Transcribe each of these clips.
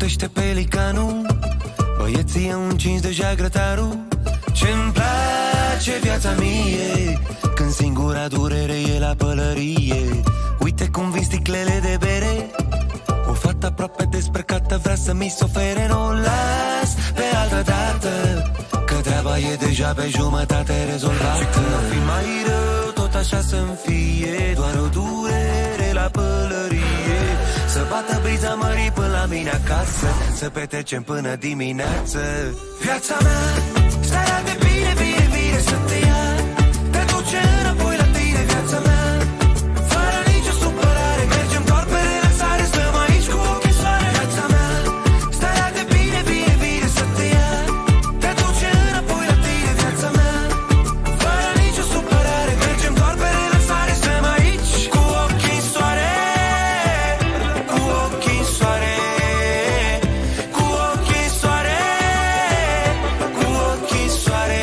crește pelicanul, băieții au încins deja grătarul. Ce-mi place viața mie, când singura durere e la pălărie. Uite cum vin sticlele de bere, o fată aproape desprăcată vrea să mi s-ofere. N-o las pe altă dată, că treaba e deja pe jumătate rezolvată. Și când o fi mai rău, tot așa să-mi fie, doar o durere la pălărie. Să bată briza mării până la mine acasă, să petrecem până dimineață. Viața mea, starea de bine, bine, bine să te ia, te duce înapoi la tine, viața mea. Fără nicio supărare, mergem doar pe relaxare, stăm aici cu ochii soare. Viața mea, starea de bine, bine, bine să te ia, te duce înapoi la tine, viața mea. Fără nicio supărare, mergem doar pe relaxare, stăm aici cu ochii soare. Cu ochii soare, cu ochii soare, cu ochii soare.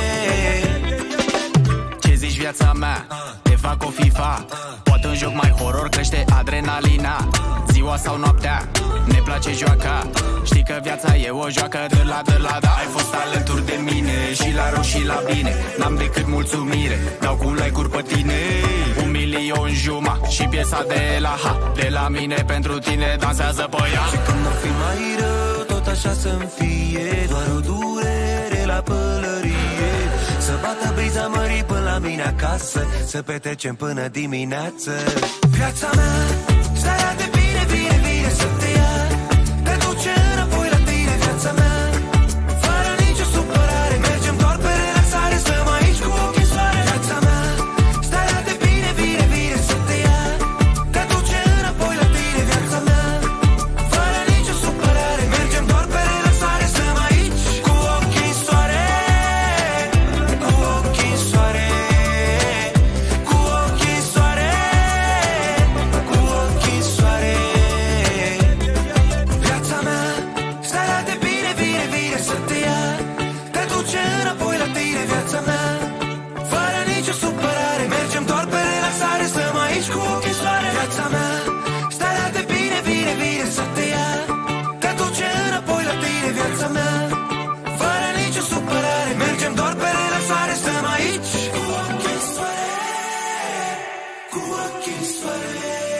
Ce zici viața mea? Te fac o FIFA, poate un joc mai horror, crește adrenalina. Ziua sau noaptea, ne place joaca. Știi că viața e o joacă, dă-la, dă-la, da. Ai fost alături de mine, și la rău și la bine. N-am decât mulțumire, dau cu like-uri pe tine. 1.000.000 și piesa de la H, de la mine pentru tine, dansează pe ea. Și când o fi mai rău, tot așa să-mi fie, doar o durere la pălărie. Să bată briza mării până la mine acasă, să petrecem până dimineață. Viața mea, starea de bine, bine, bine să te ia, te duce înapoi la tine, viața mea. Fără nicio supărare, mergem doar pe relaxare, stăm aici cu ochii soare. Viața mea, starea de bine, bine, bine să te ia, te duce înapoi la tine, viața mea. Fără nicio supărare, mergem doar pe relaxare, stăm aici cu ochii soare. Cu ochii soare, cu ochii soare, cu ochii soare. Viața mea, starea de bine, bine, bine să te ia, te duce înapoi la tine, viața mea. Fără nicio supărare, mergem doar pe relaxare, stăm aici cu ochii soare. Viața mea, starea de bine, bine, bine să te ia, te duce înapoi la tine, viața mea. Fără nicio supărare, mergem doar pe relaxare, stăm aici cu ochii soare. Cu ochii soare.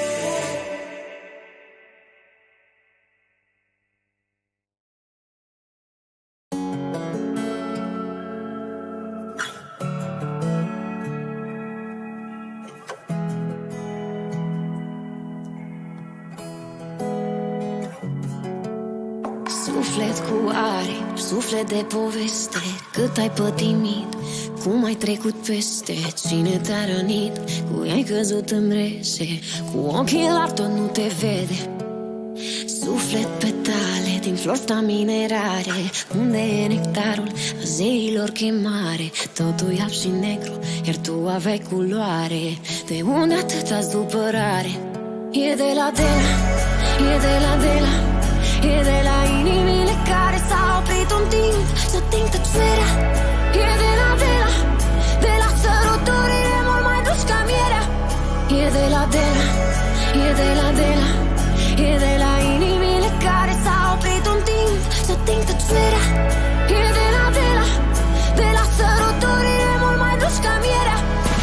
Suflet cu aripi, suflet de poveste, cât ai pătimit, cum ai trecut peste, cine te-a rănit, cui ai căzut în rece, cu ochii larg tot nu te vede. Suflet petale din flori staminerare, unde e nectarul a zeilor chemare. Totul e alb și negru, iar tu aveai culoare. De unde atâta zdupărare? E de la, e de la, e de la inimile care s-au oprit un timp să ating tăcerea. E de la săruturile mult mai dulci ca mierea. E de la, e de la, e de la inimile care s-au oprit un timp să ating tăcerea. E de la săruturile mult mai dulci ca mierea.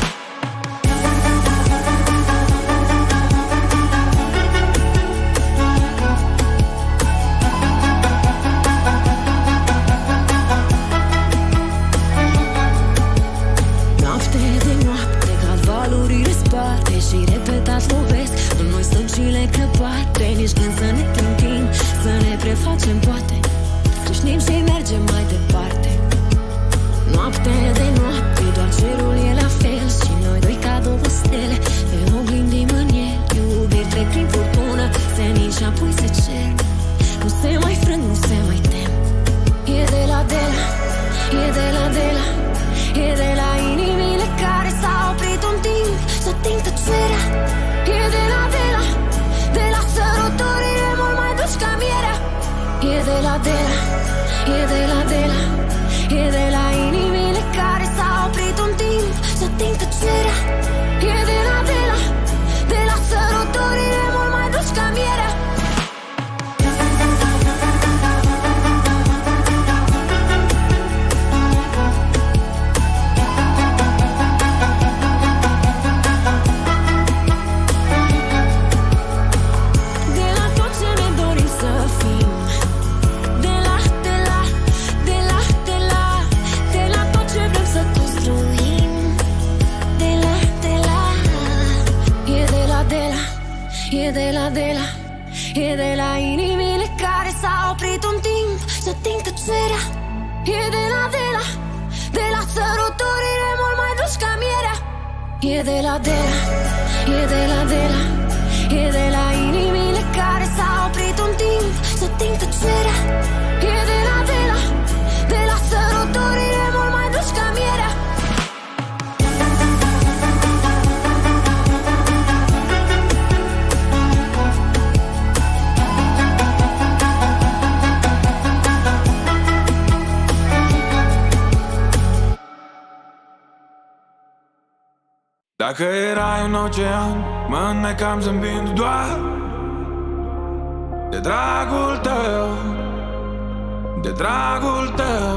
Și repetat lovesc, noi stăm și le crăpate. Nici când să ne clintim, să ne prefacem poate, câșnim și mergem mai departe. Noapte de noapte, doar cerul e la fel și noi doi ca două stele ne oglindim în el. Iubiri trec prin furtună, senin și apoi se cer. Nu se mai frâng, nu se mai tem. E de la, e de la, e de la inimile care s-au oprit un timp să ating tăcerea. E de la săruturile mult mai dulci ca mierea. E de la, e de la, tăcerea e de la săruturile mult mai dulci ca mierea. E de la, e de la inimile care s-au oprit un timp să timp tăcerea. E de la săruturile mult mai dulci ca mierea. Dacă erai un ocean, mă înnecam zâmbind doar de dragul tău, de dragul tău.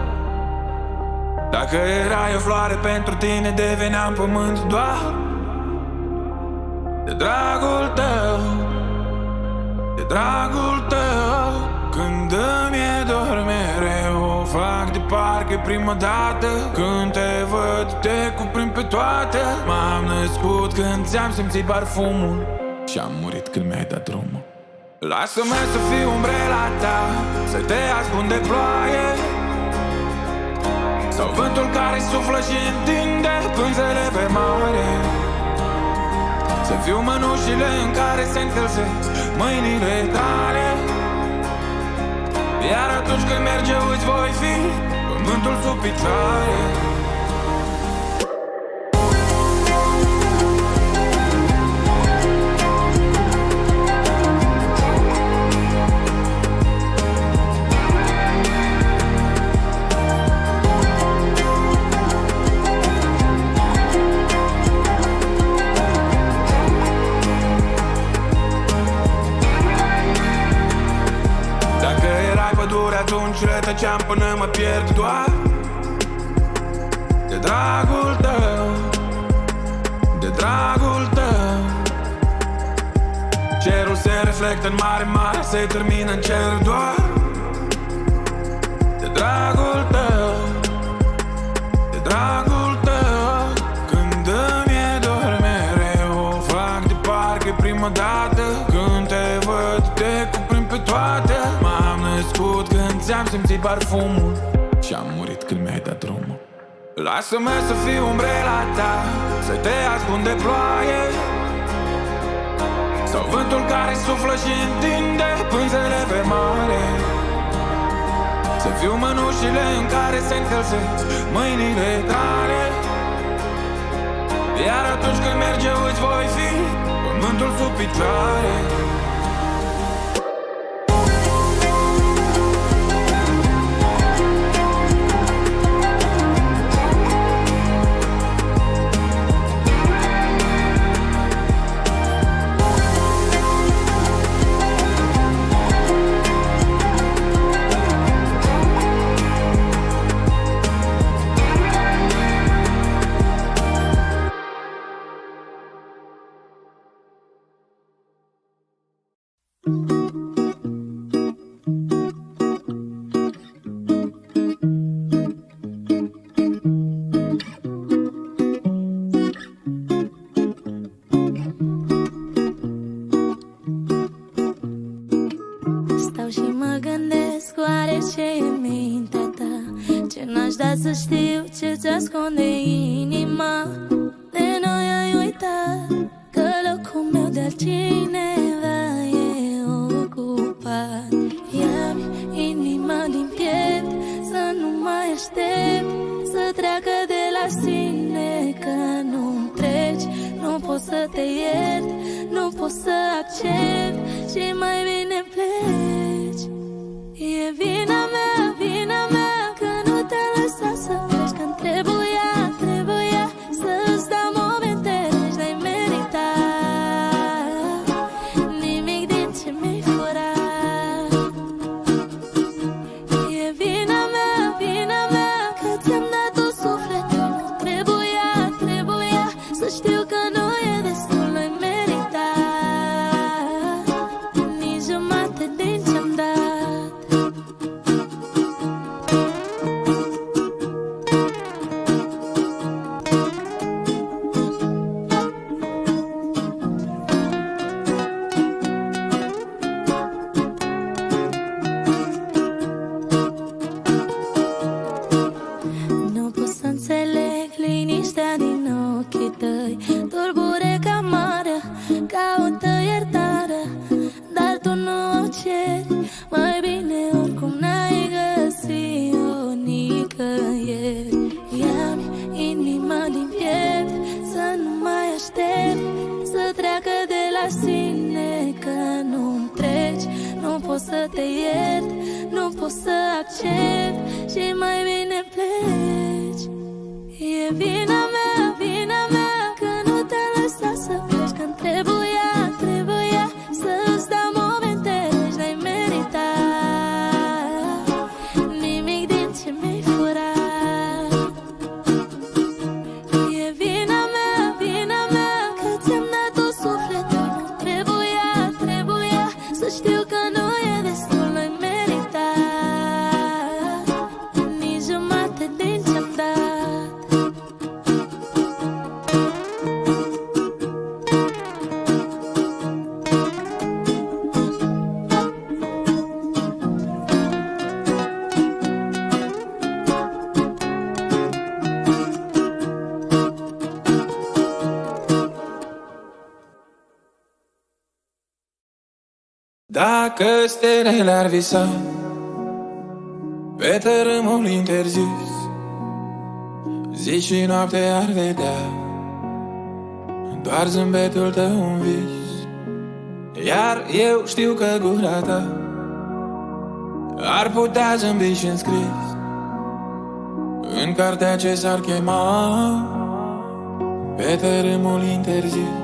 Dacă erai o floare, pentru tine deveneam pământ doar de dragul tău, de dragul tău. Când îmi e dor mereu, o fac de parcă prima dată. Când te văd, te cuprind pe toate. M-am născut când ți-am simțit parfumul și am murit când mi-ai dat drumul. Lasă-mă să fiu umbrela ta, să te ascund de ploaie, sau vântul care suflă și întinde pânzele pe mare. Să fiu mănușile în care se încălzesc mâinile tale, iar atunci când merge îți voi fi pământul sub picioare. Atunci rătăceam până mă pierd doar de dragul tău, de dragul tău. Cerul se reflectă în mare, mare se termină în cer doar de dragul tău, de dragul tău. Când îmi e dor mereu, o fac de parcă prima dată. Când te văd, te cuprind pe toate. M-am născut când ți-am simțit parfumul și am murit când mi-ai dat drumul. Lasă-mă să fiu umbrela ta, să te ascund de ploaie, sau vântul care suflă și întinde pânzele pe mare. Să fiu mănușile în care se încălzesc mâinile tale, iar atunci când merge îți voi fi pământul sub picioare. Să știu ce-ți ascunde inima. De noi ai uitat că locul meu de altcineva e ocupat. Ia-mi inima din piept, să nu mai aștept să treacă de la sine, că nu-mi treci. Nu pot să te iert, nu pot să accept și mai bine pleci. E vina mea, vina mea, să pleci când trebuia să-ți dau momente și n-ai meritat nimic din ce mi-ai furat. E vina mea, că ți-am dat tot sufletul. Nu trebuia să știu că nu e destul, n-ai meritat nici jumate din ce-am dat. încep și mai bine pleci. E vina mea că nu te-am lăsat să pleci când trebuia să-ți dau momente și n-ai meritat nimic din ce mi-ai furat. E vina mea că ți-am dat tot sufletul. Nu trebuia să știu că nu e destul, n-ai meritat nici jumate din ce-am dat. Dacă stelele ar visa pe tărâmul interzis, zi și noapte ar vedea doar zâmbetul tău un vis. Iar eu știu că gura ta ar putea zâmbi și înscris în cartea ce s-ar chema pe tărâmul interzis.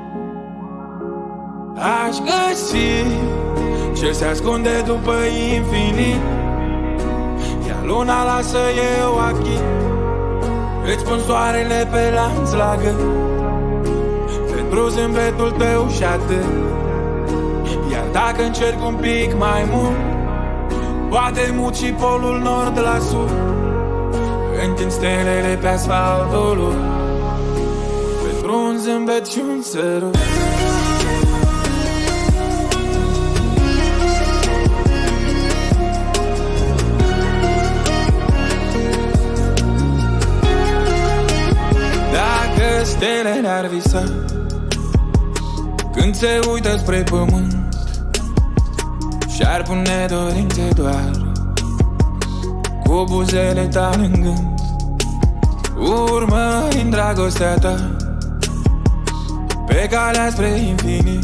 Aș găsi ce se ascunde după infinit, iar luna lasă eu achit. Îți pun soarele pe lanț la gât pentru zâmbetul tău și atât. Iar dacă încerc un pic mai mult, poate mut și polul nord la sud. Întind stelele pe asfaltul pentru un zâmbet și un sărut. Stelele ar visa când se uită spre pământ și-ar pune dorințe doar cu buzele tale în gând. Urmărind dragostea ta pe calea spre infinit,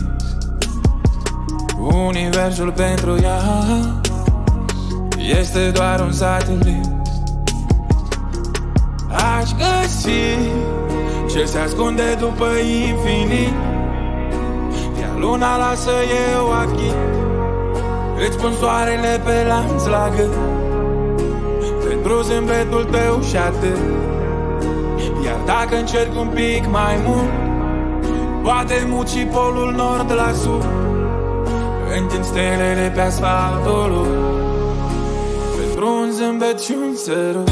universul pentru ea este doar un satelit. Aș găsi ce se ascunde după infinit, iar luna lasă eu achit. Îți pun soarele pe lanț la gât pentru zâmbetul tău și atât. Iar dacă încerc un pic mai mult, poate mut și polul nord la sud. Întind stelele pe asfaltul pentru un zâmbet și un sărut.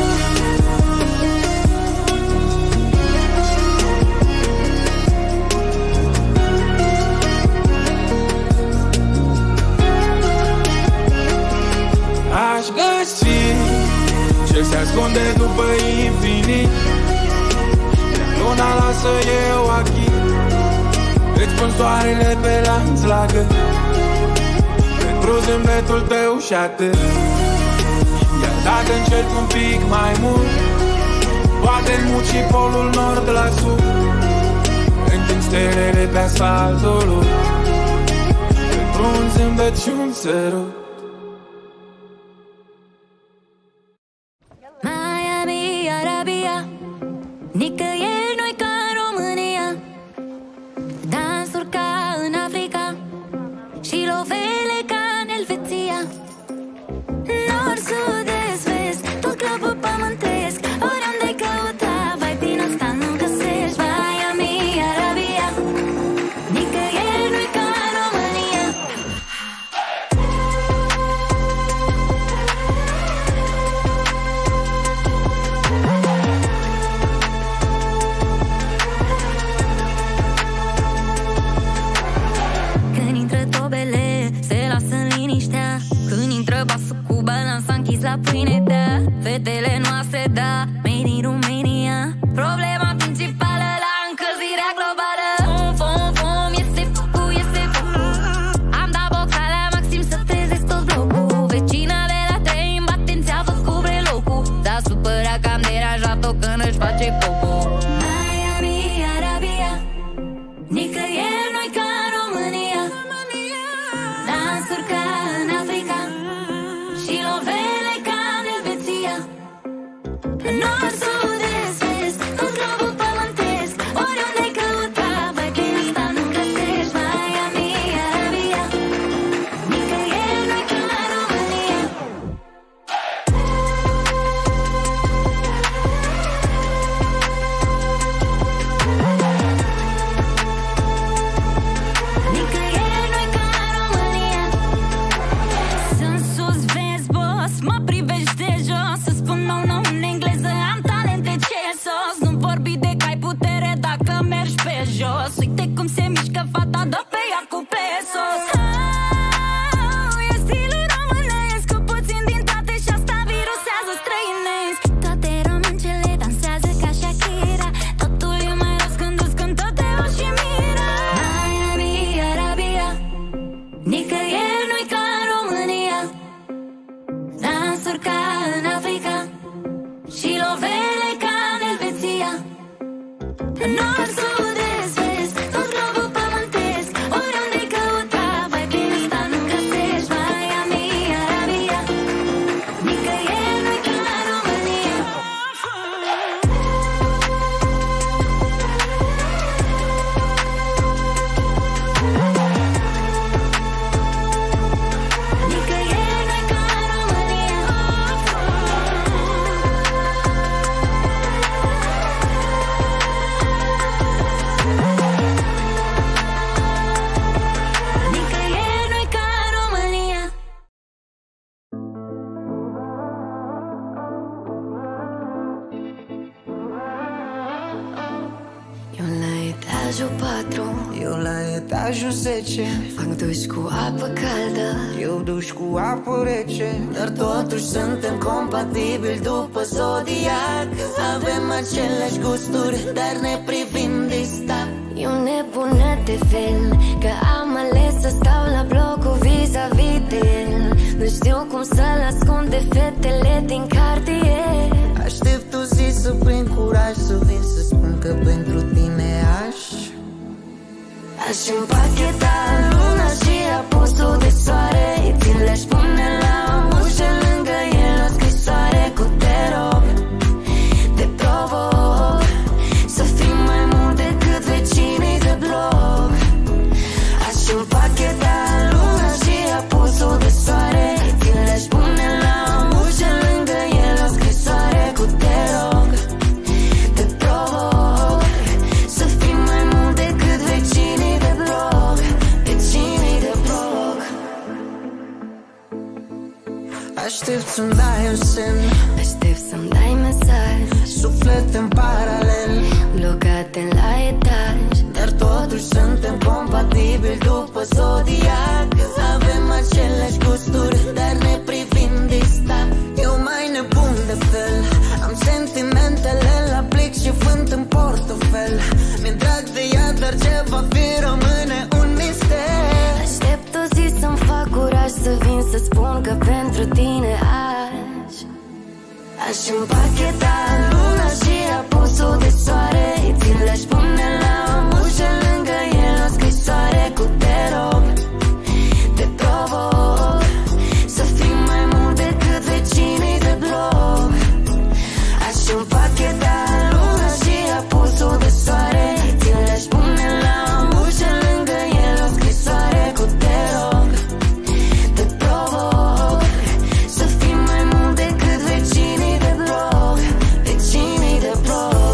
Aș găsi ce se ascunde după infinit, iar luna lasă eu achit. Îți pun soarele pe lanț la gât pentru zâmbetul tău și atât. Iar dacă încerc un pic mai mult, poate mut și polul nord la sud. Întind stelele pe asfaltul pentru un zâmbet și un sărut. Nicăieri nu-i ca în România, dansuri ca în Africa și lovele ca în Elveția. Nord, sud, est, vest, tot clubul pământesc. Oriunde-i căuta, vai din asta nu găsești. Miami, Arabia, nicăieri nu-i ca în România. La pâine, da, fetele noastre, da, made in Romania. Problema principală la încălzirea globală. Fum, fum, este focul, am dat boxa la maxim să trezesc tot blocul. Vecina de la 3 în batenți a făcut brelocul. S-a supărat că am deranjat-o când își face popo. Miami, Arabia, nicăieri nu-i ca în România, dansuri ca în Africa și lovele no, no, în engleză am talente ce sos. Nu vorbi de că ai putere dacă mergi pe jos. Uite cum se mișcă fata, dă pe ea cu pesos. E stilul românesc, cu puțin din toate și asta virusează străinesc. Toate româncele dansează ca Shakira. Totul e mai răzgândus când tot te o și mira. Miami, Arabia, nicăieri nu-i ca în România. Dansuri ca în Africa și lovele ca în Elveția. Nord, sud, est, vest, tot globul pământesc. Oriunde-i căuta, vai prin ăsta nu găsești. Miami, Arabia, nicăieri nu-i ca în România. Nicăieri nu-i ca în România. Nicăieri nu-i ca în România. Eu la etajul 4, Eu la etajul 10, fac duș cu apă caldă. eu duș cu apă rece. Dar totuși suntem compatibili după zodiac. Avem aceleași gusturi, dar ne privim distant. Eu nebună de fel, că am ales să stau la blocul vis-a-vis de el. Nu știu cum să-l ascund de fetele din cartier. Aștept o zi să prind curaj, să vin să spun că pentru tine Aș împacheta luna și apusul de soare. Ți le-aș pune la ușă lângă el o scrisoare cu te rog, te provoc să fii mai mult decât vecinii de bloc. Aș împacheta luna și apusul de soare. Ți le-aș pune la ușă lângă el o scrisoare cu te rog, te provoc să fii mai mult decât vecinii de bloc, vecinii de bloc. Aștept să-mi dai un semn, Aștept să-mi dai mesaj, suflete în paralel, blocate la etaj. dar totuși suntem compatibili după zodiac. Avem aceleași gusturi, dar ne privim distant. Eu mai nebun de fel, am sentimentele la plic și vânt în portofel. Mi-e drag de ea, dar ce va fi rămâne un mister. Aștept o zi să-mi fac curaj să vin să spun că pentru tine aș împacheta luna și apusul de soare. Ți le-aș pune la ușă lângă el o scrisoare cu te rog, te provoc să fii mai mult decât vecinii de bloc. Aș împacheta luna și apusul de soare. Ți le-aș pune la ușă lângă el o scrisoare cu te rog, te provoc să fii mai mult decât vecinii de bloc, vecinii de bloc.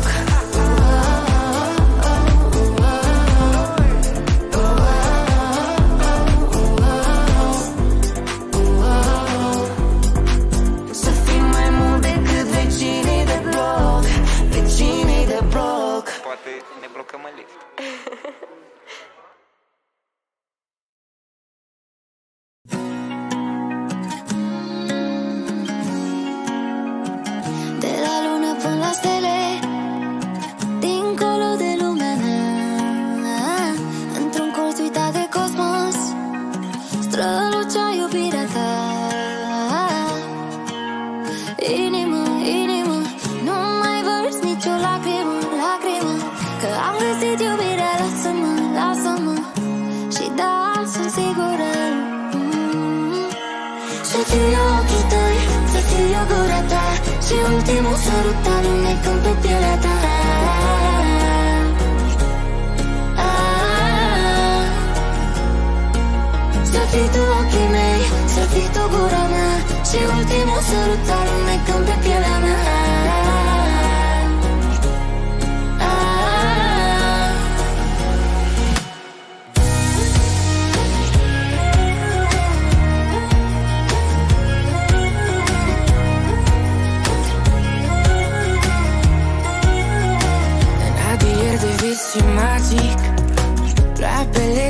Să fii mai mult decât vecinii de bloc, vecinii de bloc. Poate ne blocăm în lift. De la lună până la stele, dincolo de lumea mea, într-un colț uitat de cosmos, strălucea iubirea ta. Inimă, inimă, nu mai vărți nicio lacrimă, lacrimă, că am găsit iubirea. Lasă-mă, lasă-mă, și da, sunt sigură. Să fiu eu ochii tăi, să fiu eu gura ta și ultimul sărut alunecând pe pielea ta. Să fii tu ochii mei, să fii tu gura mea și ultimul sărut alunecând pe pielea mea.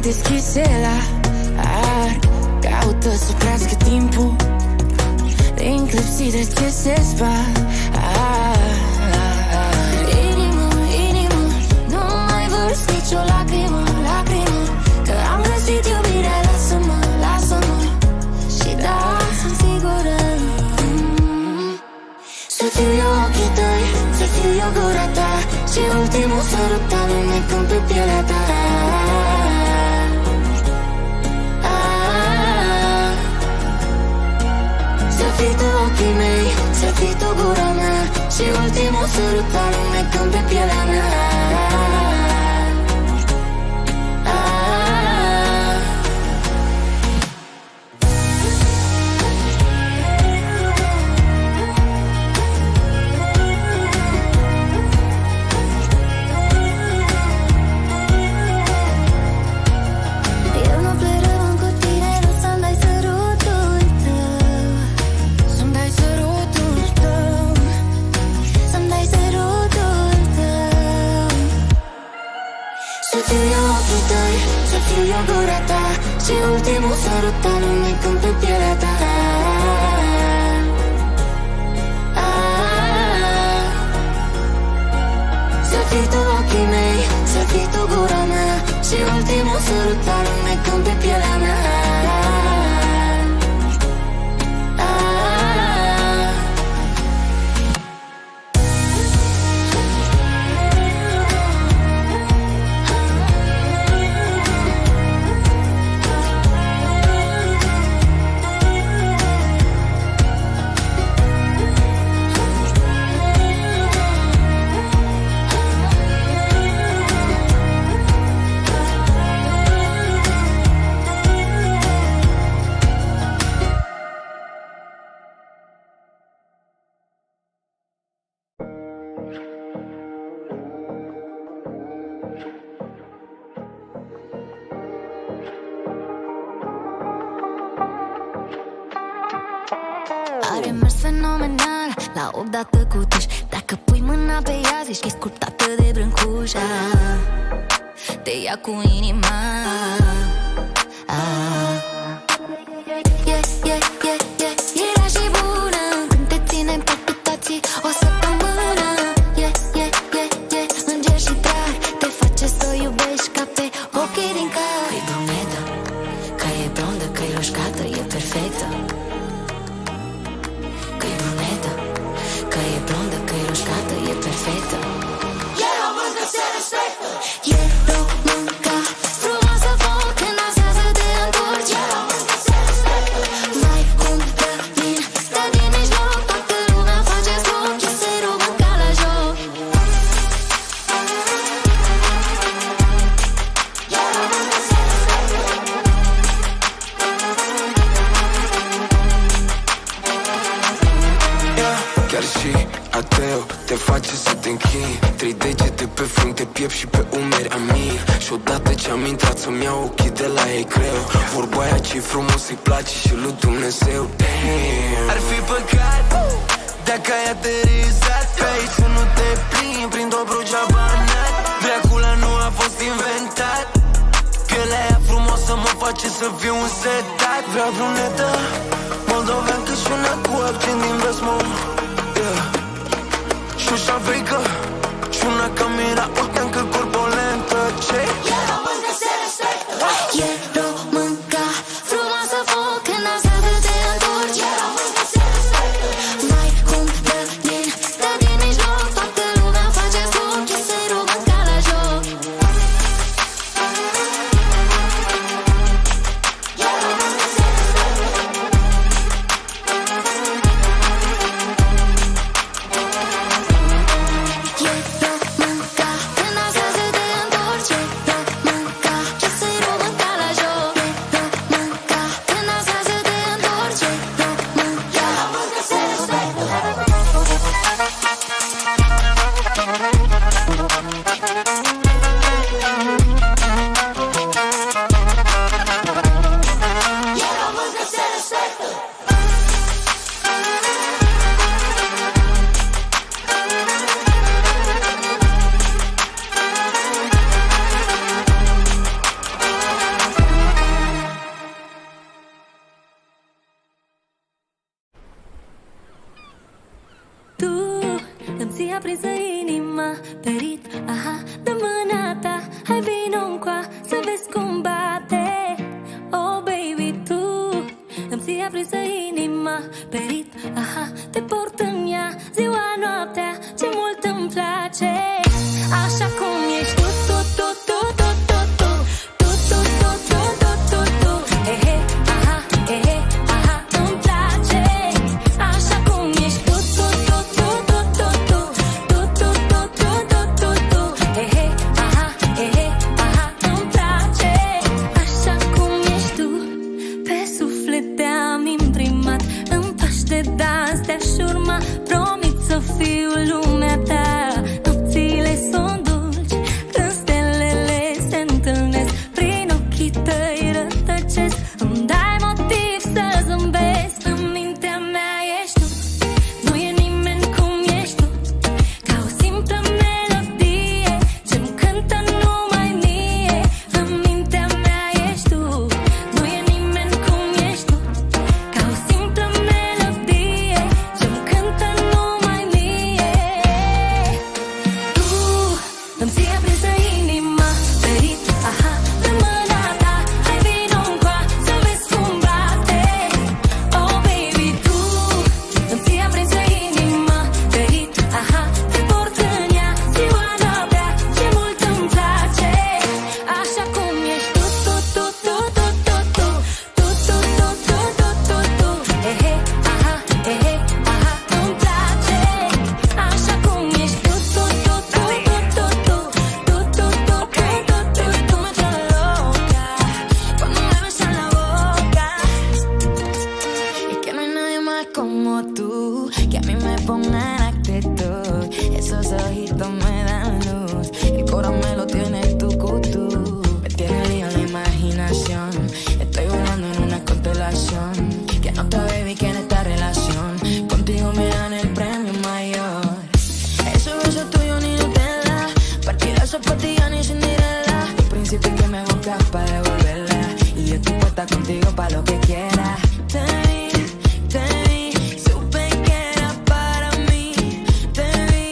deschise la ar. Caută să crească timpul din clipsii de ce se spart. Inimă, inimă, nu mai vărs nicio lacrimă, lacrimă, că am găsit iubirea, lasă-mă, lasă-mă. Și da, sunt sigură să fiu eu ochii tăi, să fiu eu gura ta și ultimul sărut alunecând pe pielea ta. Să fii tu ochii mei, să fii tu gura mea și ultimul sărut alunecând pe pielea mea. Și ultimul sărut alunecând pe pielea ta. Să fii tu ochii mei, să fii tu gura mea și ultimul sărut alunecând pe pielea mea. Are mers fenomenal, la 8 dată cu tuș. Dacă pui mâna pe ea, zici că-i scurtată de brâncușa. Te ia cu inima. Era și bună când te ține în palpitații o săptămână. Înger și drag, te face să o iubești ca pe ochii din car. Că-i brunetă, că e blondă, că-i roșcată, e perfectă. Că-i brunetă, că e blondă, că-i roșcată, e perfectă. E româncă, se respectă. E româncă, frumoasă foc, când dansează te întorci. E româncă, se respectă. Vai cum rămin, stă din mijloc, toată lumea face zoc. Este românca la joc. E româncă, se respectă. Chiar și ateu te face să te închini. 3 degete pe frunte, piept și pe umeri a mii. Și odată ce-am intrat să-mi iau ochii de la ei greu. Vorba aia ce-i frumos îi place și lui Dumnezeu. Damn. Ar fi păcat dacă ai aterizat pe aici să nu te plimbi prin Dobrogea Banat. Dracula nu a fost inventat. Pielea aia frumoasă mă face să fiu un setat. Vrea brunetă, moldoveancă și una cu accent din Vestmont. Și o șaveică și una ca Mira Orteancă corpolentă. Ce? E româncă, se respectă. E româncă, frumoasă foc, când dansează te întorci. E româncă, se respectă. Vai cum rămin, stă din mijloc, toată lumea face zoc. Este românca la joc. E româncă, se respectă. ți-a aprinsă inima pe ritm, aha, de mâna ta. Hai vino încoa să vezi cum bate. Oh baby, tu îmi ți-a aprinsă inima pe ritm, aha, te port în ea ziua, noaptea, ce mult îmi place. Așa cum ești tu, tu, tu, tu, tu, tu, tu, tu, tu, tu, tu, tu, tu, tu. Ehe, aha, aha, îmi place. Așa cum ești tu, tu, tu, tu, tu, tu, tu, tu, tu, tu, tu, tu, tu, tu. Ehe, aha, îmi place. Așa cum ești tu, pe suflet te-am imprimat. În pași de dans te-aș urma, promit să fiu lumea ta. Nopțile sunt dulci când stelele se întâlnesc, prin ochii tăi rătăcesc, îmi dai motiv să zâmbesc. În mintea mea ești tu, nu e nimeni cum ești tu, ca o simplă melodie ce-mi cântă numai mie. În mintea mea ești tu, nu e nimeni cum ești tu, ca o simplă melodie ce-mi cântă numai mie. Tu îmi ții aprinsă inima pe ritm, aha, de mâna ta. Hai vino încoa să vezi cum bate. Oh baby, tu îmi ții aprinsă inima pe ritm, aha, te port în ea ziua, noaptea, ce mult îmi place. Așa cum ești tu, tu, tu, tu, tu, tu, tu, tu, tu, tu, tu, tu, tu, tu. Ehe, aha, îmi place. Așa cum ești tu, tu, tu, tu, tu, tu, tu, tu, tu, tu, tu, tu, tu. Tú me tienes loca cuando me besas la boca. Es que no hay nadie más como tú, que a mí me ponga en actitud. Esos ojitos me dan luz, el corazón me lo tienes tú, tú. Me tiene lío la imaginación, estoy volando en una constelación. Que no te baby que en esta relación contigo me dan el premio mayor. Ese beso tuyo ni Nutella, partidazo patilla ni Cinderella. El príncipe que me busca para devolverla, y yo estoy puesta contigo pa' lo que quieras. Te vi, supe que era para mí. Te vi,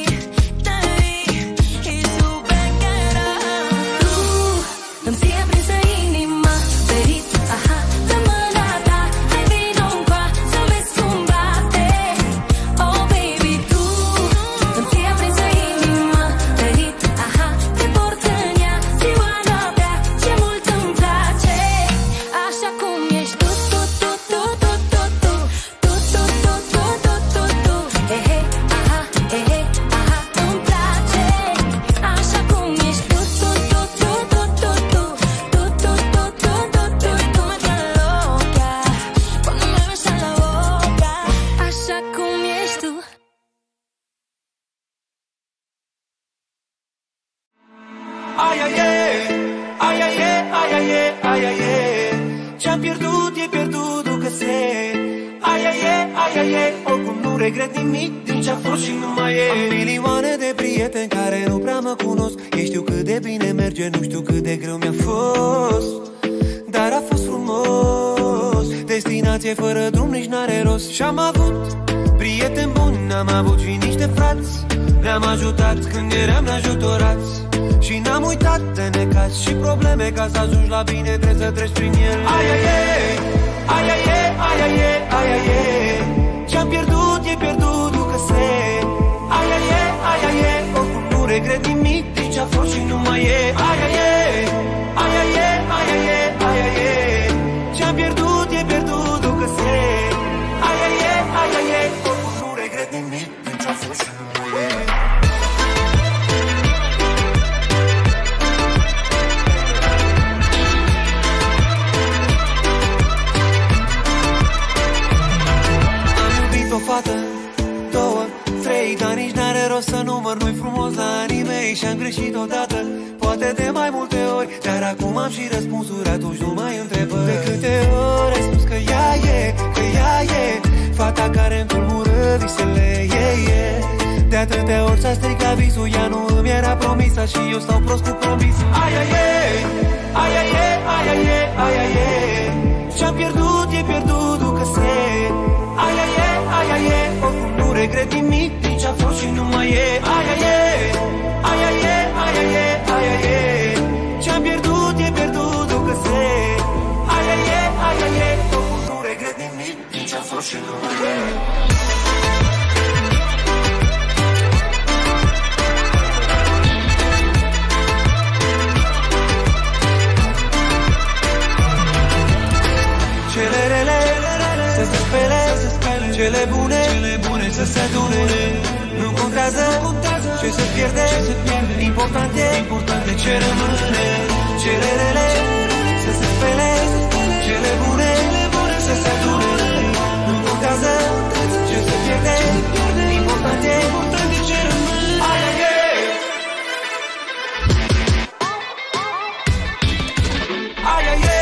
y supe que era tú. Îmi ții aprinsă inima pe ritm, aha, de mâna ta. Hai vino încoa să vezi cum bate. Oh baby, tu îmi ții aprinsă inima pe ritm, aha, te port în ea ziua, noaptea, ce mult îmi place. Așa cum ești tu, tu, tu, tu, tu, tu, tu, tu, tu, tu, tu, tu, tu, tu. Ehe, aha, îmi place. Așa cum ești tu, tu, tu, tu, tu, tu, tu, tu, tu, tu, tu, tu, tu. Tú me tienes loca cuando me besas la boca. Așa cum ești tu. Ai, ai, ai, ai, ai, ai, ai, ai, ai, ai. Ce-am pierdut e pierdut, că se. Ai, ai, ai, ai, ai, oricum nu regret nimic din ce-a fost și nu mai e. Am milioane de prieteni care nu prea mă cunosc. Ei știu cât de bine merge, nu știu cât de greu mi-a fost. Dar a fost frumos, destinație fără drum nici n-are rost. Și-am avut prieteni buni, am avut și niște frați. Ne-am ajutat când eram neajutorați. Și n-am uitat de necaz și probleme, ca să ajungi la bine trebuie să treci prin ele. Ai, ai, ai, ai, ai, ai, ai, ai, ai, ai. Ce-am pierdut e pierdut, că se. Ai, ai, ai, ai, ai, oricum nu regret nimic din ce-a fost și nu mai e. Ai, ai, ai, ai, ai, ai, ai, ai, ai, ai. Ce-am pierdut e pierdut, că se. Ai, ai, ai, ai, ai, oricum nu regret nimic din ce-a fost și nu mai e. O fată, 2, 3, dar nici n-are rost să număr, nu-i frumos la anii mei. Și-am greșit odată, poate de mai multe ori, dar acum am și răspunsuri, atunci nu mai întrebări. De câte ori ai spus că ea e fata care-mi tulbură visele, de atâtea ori s-a stricat visul, ea nu îmi era promisă și eu stau prost cu promisul. Ai, ai, ai, ai, ai, ai, ai, ai, ai, ai. Ce-am pierdut e pierdut, că se. Ai, ai, ai, ai, ai, oricum nu regret nimic din ce-a fost și nu mai e. Aia e, aia e, aia e, aia e. Ce-am pierdut e pierdut, o găsesc. Aia e, aia e. Nu regret nimic din ce-a fost și nu mai e. Cele rele să se spele, cele bune să se adune. Nu contează ce se pierde, important e ce rămâne. Cele rele să se spele, cele bune să se adune. Nu contează ce se pierde, important e ce rămâne. Aia e. Aia e.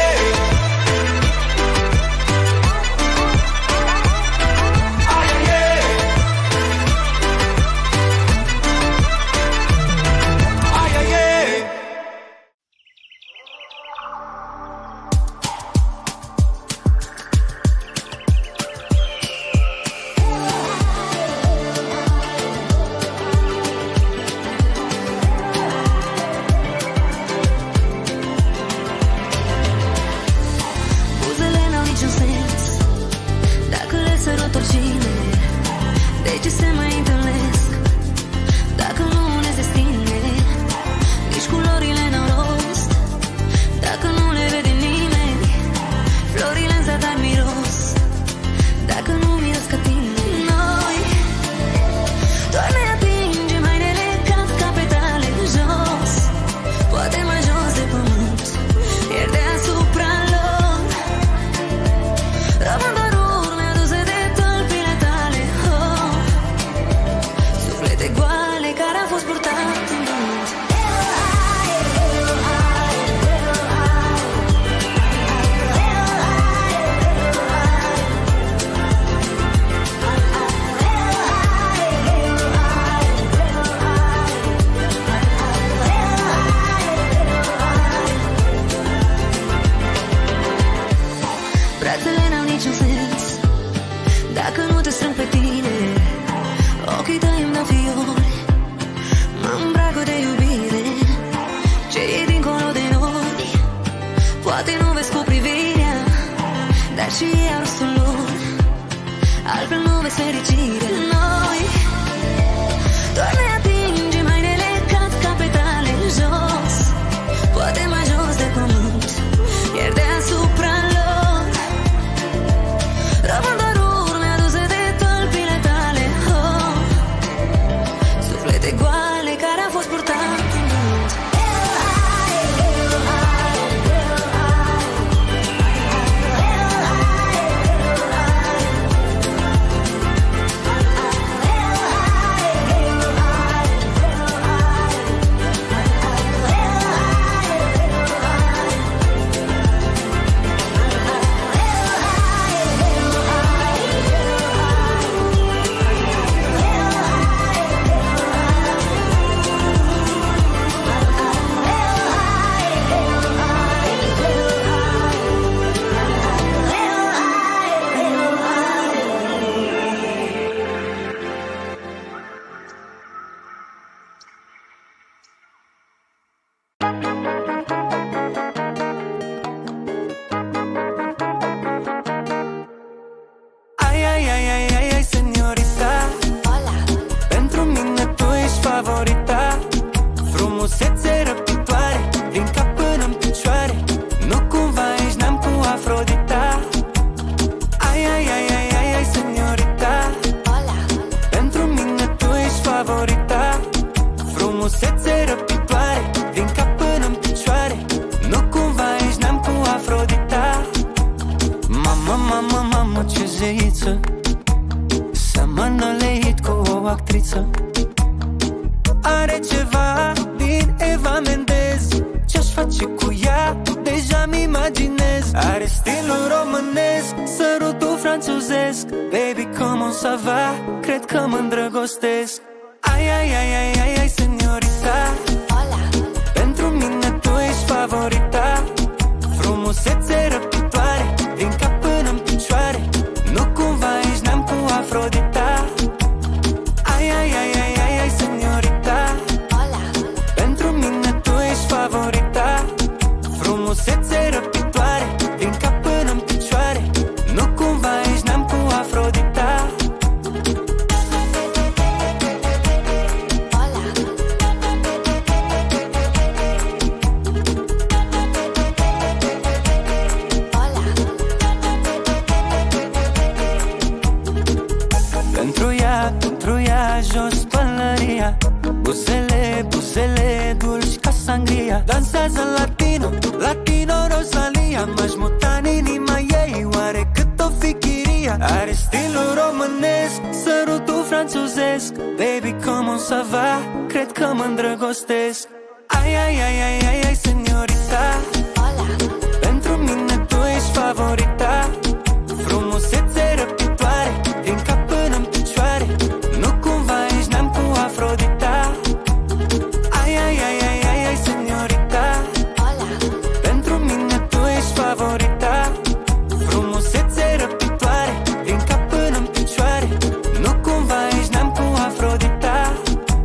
jos pălăria. Buzele, buzele dulci ca sangria. Dansează latino, latino Rosalia. M-aș muta în inima ei, oare cât o fi chiria. Are stilul românesc, sărutul franțuzesc. Baby, come on, ça va, cred că mă îndrăgostesc. Ai, ai, ai, ai, ai, ai, seniorita. Pentru mine tu ești favorita. Frumusețe răpitoare, din cap până-n picioare. Nu cumva ești neam cu Afrodita. Ai, ai, ai, ai, ai, ai, seniorita. Pentru mine tu ești favorita. Frumusețe răpitoare, din cap până-n picioare. Nu cumva ești neam cu Afrodita.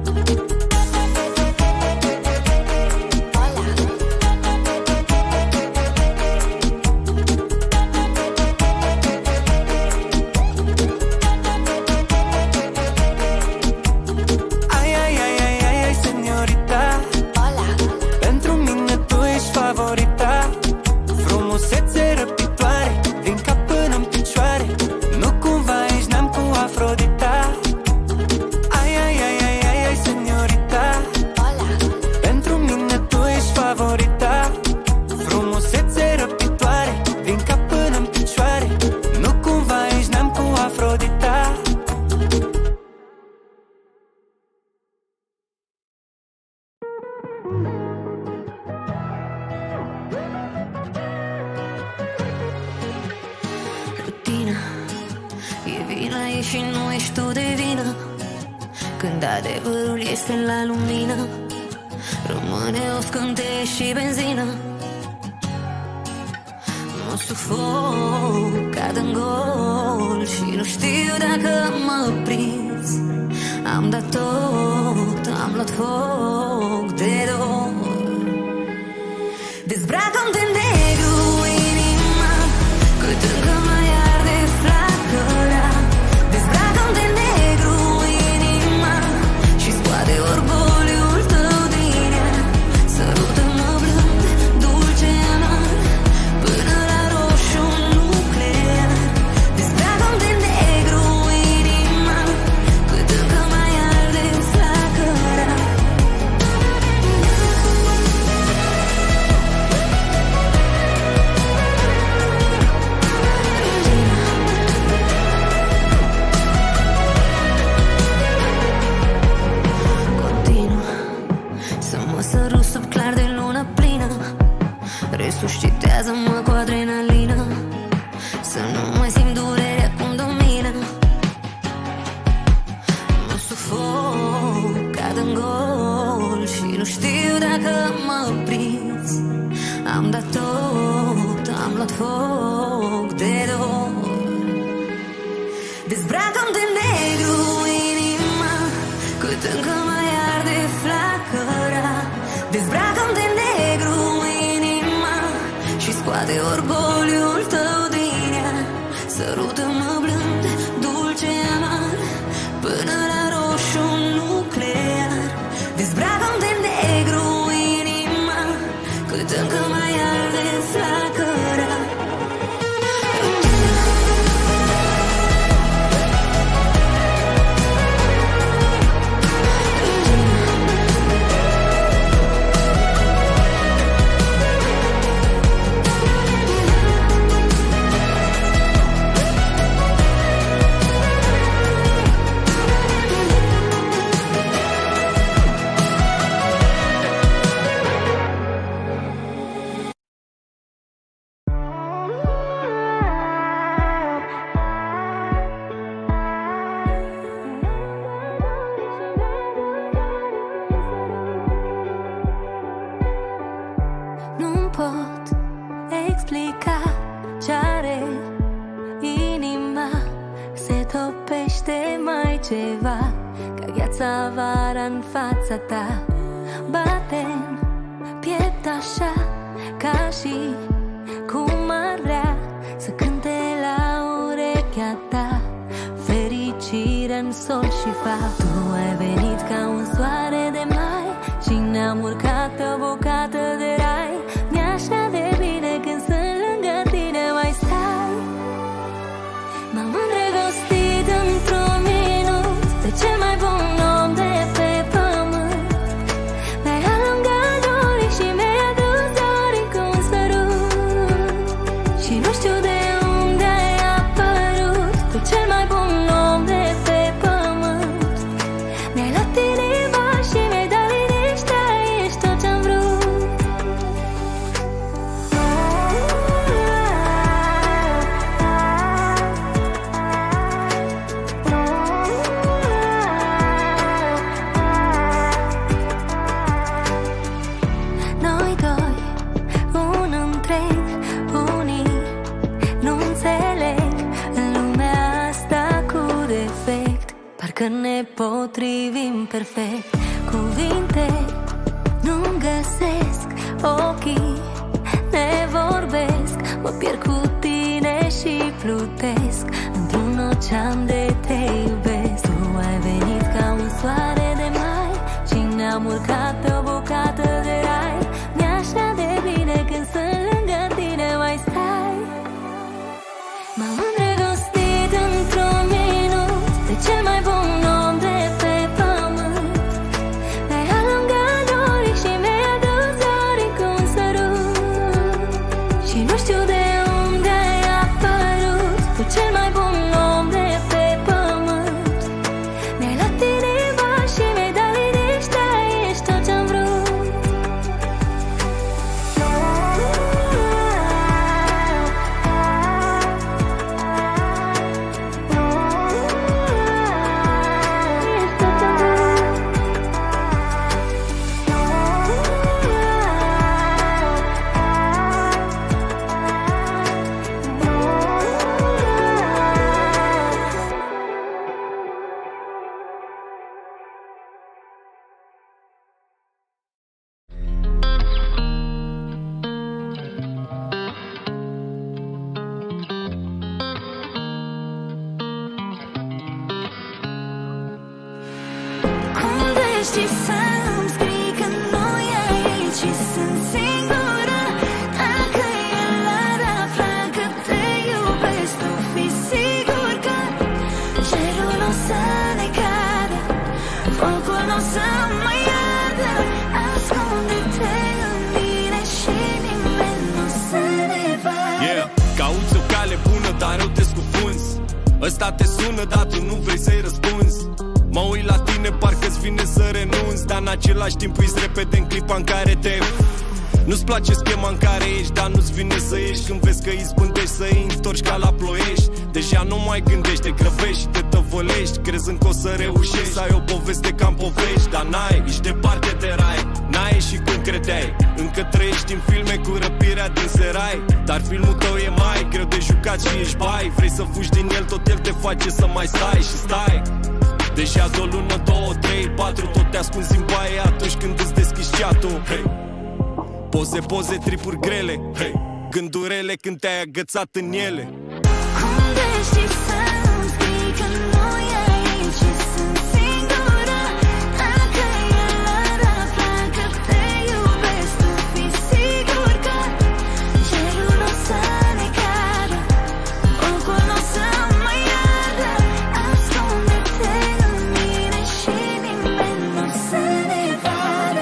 Și nu ești tu de vină când adevărul este la lumină. Rămâne o scânteie și benzină. Mă sufoc, cad în gol și nu știu dacă mă prins. Am dat tot, am luat foc de dor. Dezbracă-mi de negru inima, cât încă mai arde flacăra. Dezbracă-mi de negru inima și scoate orgoliul tău din ea. Sărută-mă blând, dulce amar, până la roșu nuclear. Dezbracă-mi de negru inima, cât încă mai arde flacăra. Sărut sub clar de lună plină. Resuscitează-mă cu adrenalină, să nu mai simt durerea cum domină. Mă sufoc, cad în gol și nu știu dacă mă prins. Am dat tot, am luat foc de dor. Dezbracă-mi de negru inima, cât încă mai arde flacăra. Dezbracă-mi de negru inima și scoate orgoliul tău din ea. Sărută-mă blând, dulce amar, până la roșu nuclear. Dezbracă-mi de negru inima, cât încă mai arde flacăra. Nu-mi pot explica ce-are inima. Se topește mai ceva ca gheața vara în fața ta. Bate-n piept așa ca și cum ar vrea să cânte la urechea ta fericirea în sol și fapt. Tu ai venit ca un soare de mai și ne-am urcat o bucată de rai. Mi-așa de bine când sunt lângă tine, mai stai. M-am îndrăgostit într-un minut de cel mai bun potrivim perfect. Cuvinte nu-mi găsesc, ochii ne vorbesc. Mă pierd cu tine și plutesc într-un ocean de te iubesc. Tu ai venit ca un soare de mai și ne-am urcat pe o bucată de rai. Mi-e așa de bine când sunt lângă tine, mai stai. M-am îndrăgostit într-un minut de cel mai bun om de pe pământ. Mi-ai alungat norii și mi-ai adus zorii cu un sărut. Și nu știu de unde ai apărut, tu cel mai bun om de pe pământ. Mi-ai luat inima și mi-ai dat liniștea, ești tot ce-am vrut. Știi să-mi scrii că nu e aici și sunt singură. Dacă el ar afla că te iubesc, tu fii sigur că cerul n-o să ne cadă, focul n-o să mă iadă. Ascunde-te în mine și nimeni n-o să ne vadă. Yeah, cauți o cale bună, dar eu te scufunzi. Ăsta te sună, dar tu nu vrei să-i răspunzi. Mă uit la tine, parcă-ți vine să renunți, dar în același timp uiți repede în clipa în care te... Nu-ți place schema în care ești, dar nu-ți vine să ieși când vezi că izbândești să-i întorci ca la Ploiești. Deja nu mai gândești, te grăbești și te tăvălești, crezând că o să reușești să ai o poveste ca în povești. Dar n-ai, ești departe de rai, n-ai ieșit cum credeai. Încă trăiești în filme cu răpirea din serai, dar filmul tău e mai greu de jucat și ești bai. Vrei să fugi din el, tot el te face să mai stai și stai. Deja de o lună, 2, 3, 4, tot te ascunzi în baie atunci când îți deschizi chat-ul. Hey. Poze, poze, tripuri grele, hey. Gândurile când te-ai agățat în ele. Unde știi să-mi scrii că nu e aici și sunt singură. Dacă el ar afla că te iubesc, tu fii sigur că cerul n-o să ne cadă, focul n-o să mă iadă. Ascunde-te în mine și nimeni n-o să ne vadă.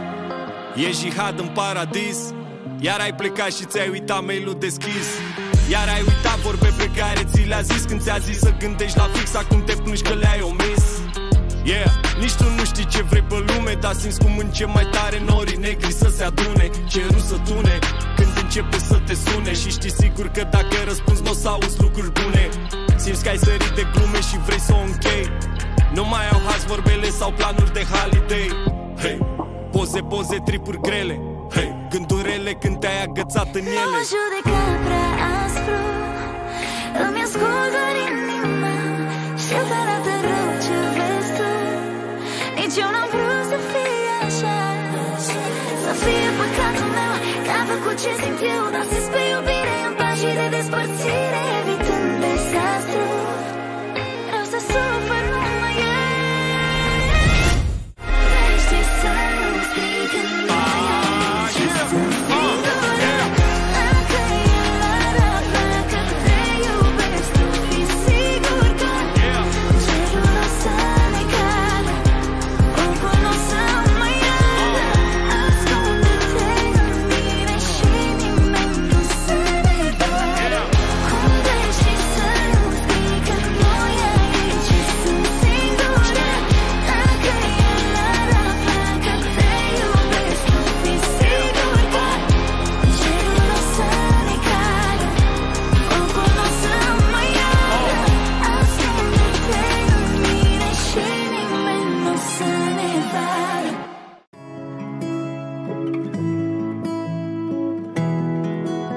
E jihad în paradis, iar ai plecat și ți-ai uitat mail-ul deschis. Iar ai uitat vorbe pe care ți le-a zis când ți-a zis să gândești la fix, acum te plângi că le-ai omis. Yeah, nici tu nu știi ce vrei pe lume, dar simți cum încep mai tare norii negri să se adune. Cerul să tune când începe să te sune și știi sigur că dacă răspunzi n-o să auzi lucruri bune. Simți că ai sărit de glume și vrei să o închei. Nu mai au haz vorbele sau planuri de holiday. Hey, poze, poze, tripuri grele, hey. Gândurile când te-ai agățat în ele. Nu mă judeca prea aspru, îmi ascult doar inima. Știu că arată rău ce vezi tu, nici eu n-am vrut să fie așa. Să fie păcatul meu că am făcut ce simt eu, dar zi pe iubire în pași de despărțire, evitând dezastru. Vreau să sufăr numai eu. Știi să-mi scrii că nu e aici și sunt singură. Dacă el ar afla că te iubesc, tu fii sigur că cerul n-o să ne cadă, focul n-o să mă iadă. Ascunde-te în mine și nimeni n-o să ne vadă. Unde știi să-mi scrii că nu e aici și sunt singură. Dacă el ar afla că te iubesc, tu fii sigur că cerul n-o să ne cadă, focul n-o să mă iadă. Ascunde-te în mine și nimeni n-o să ne vadă.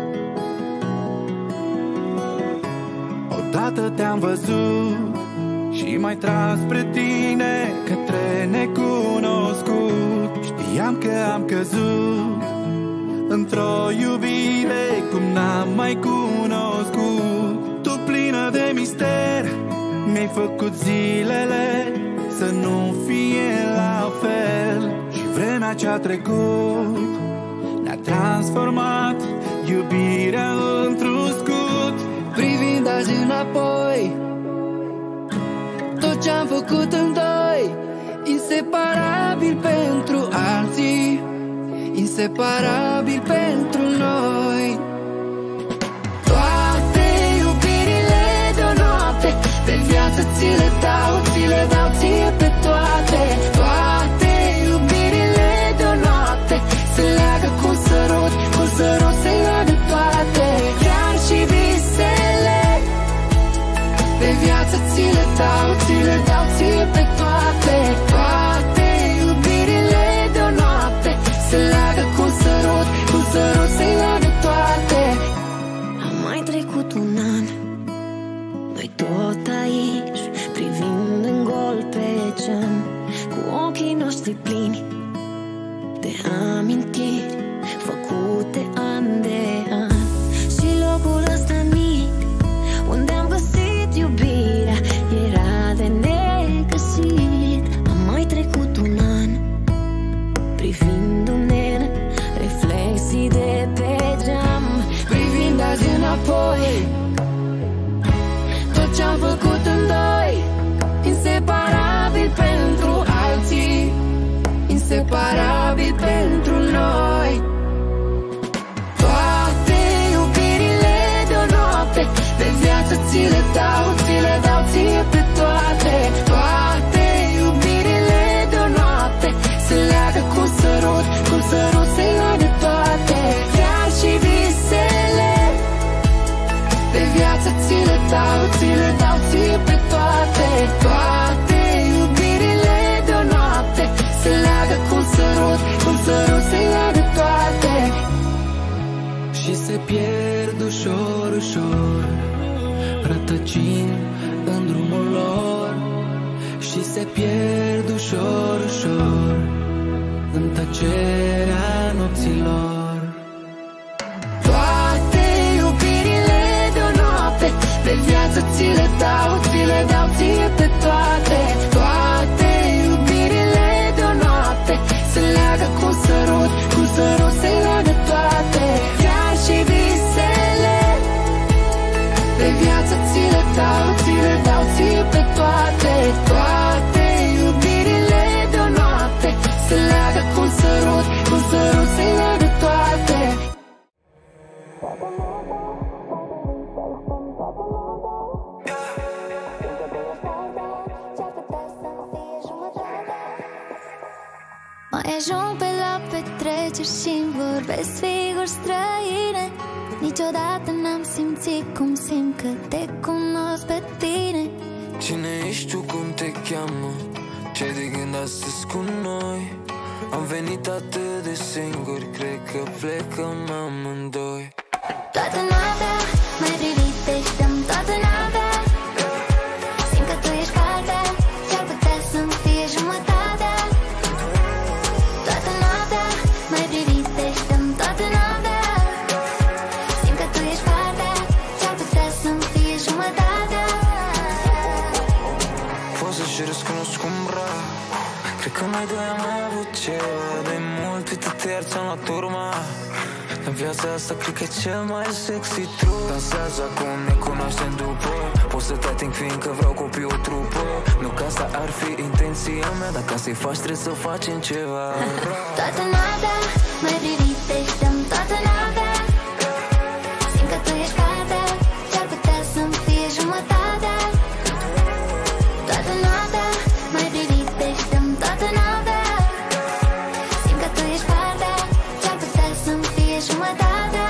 Odată te-am văzut și mai tras spre tine, către necunoscut. Știam că am căzut într-o iubire cum n-am mai cunoscut. Tu plină de mister, mi-ai făcut zilele să nu fie la fel. Și vremea ce-a trecut ne-a transformat iubirea într-un scut. Privind azi înapoi, tot ce-am făcut în doi, inseparabil pentru alții, inseparabil pentru noi. Toate iubirile de-o noapte, pe viață ți le dau, ți le dau ție pe toate. Toate iubirile de-o noapte se leagă cu sărut, cu sărut se leagă toate. Chiar și visele pe viață ți le dau, ți le dau ție pe toate. Toate iubirile de-o noapte se leagă cu sărut, cu sărut se leagă toate. A mai trecut un an, noi tot aici, privind în gol pe geam, cu ochii noștri plini de amintiri făcute an de an. Și locul ăsta mic unde am găsit iubirea era de negăsit. A mai trecut un an, privindu-ne în reflexii de pe geam, Privind azi înapoi, tot ce-am făcut în doi, inseparabil pentru alții, inseparabil pentru noi. Toate iubirile de-o noapte, pe viață ți le dau, ți le dau ție pe toate. Toate iubirile de-o noapte se leagă cu sărut, cu sărut se leagă toate. Chiar și visele pe viață ți le dau, ți le dau ție pe toate. Toate iubirile de-o noapte se leagă cu sărut, cu sărut se leagă toate. Și se pierd ușor, ușor, rătăcind în drumul lor. Și se pierd ușor, ușor în tăcerea nopților. Toate iubirile de-o noapte, pe viață ți le dau, ți le dau ție pe toate. Toate iubirile de-o noapte se leagă cu sărut, cu sărut se leagă toate. Chiar și visele pe viață ți le dau, ți le dau ție pe toate. Toate iubirile de-o noapte se leagă cu sărut, cu sărut se leagă toate. Mai ajung pe la petreceri și vorbesc figuri străine. Niciodată n-am simțit cum simt că te cunosc pe tine. Cine ești tu, cum te cheamă? Ce-ai de gând astăzi cu noi? Am venit atât de singuri, cred că plecăm amândoi. Toată noaptea mai privit, te știam toată noaptea. Simt că tu ești partea ce-ar putea să-mi fie jumătatea. Toată noaptea mai privit, te știam toată noaptea. Simt că tu ești partea ce-ar putea să-mi fie jumătatea. Poți să-și răscunosc cum bra. Cred că mai doi am mai avut ceva de mult, uite-te iar ți-am luat urma. În viața asta cred că e cel mai sexy trup. Dansează acum, ne cunoaștem după. Pot să te ating fiindcă vreau copii o trupă. Nu că asta ar fi intenția mea, dar ca să-i faci trebuie să facem ceva. Toată noaptea mai privit, te știam toată noaptea. Simt că tu ești partea ce-ar putea să-mi fie jumătatea. Toată noaptea mai privit, te știam toată noaptea. Simt că tu ești partea ce-ar putea să-mi fie jumătatea.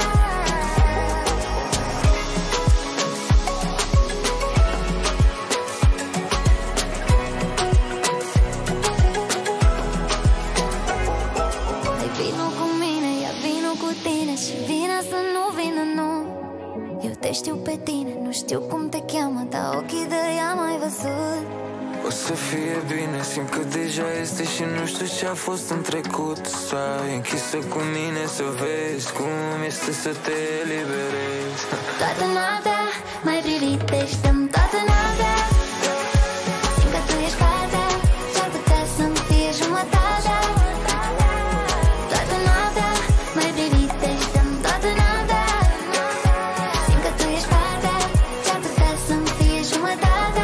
Hai vino cu mine, ia vino cu tine și vină să nu vină, nu. Eu te știu pe tine, nu știu cum te cheamă, dar ochii de ea mai văzut. O să fie bine, simt că deja este și nu știu ce-a fost în trecut. Stai închisă cu mine să vezi cum este să te eliberezi. Toată noaptea mai privit, deșteam toată noaptea. Simt că tu ești partea ce-ar putea să-mi fie jumătatea. Toată noaptea mai privit, deșteam toată noaptea. Simt că tu ești partea ce-ar putea să-mi fie jumătatea.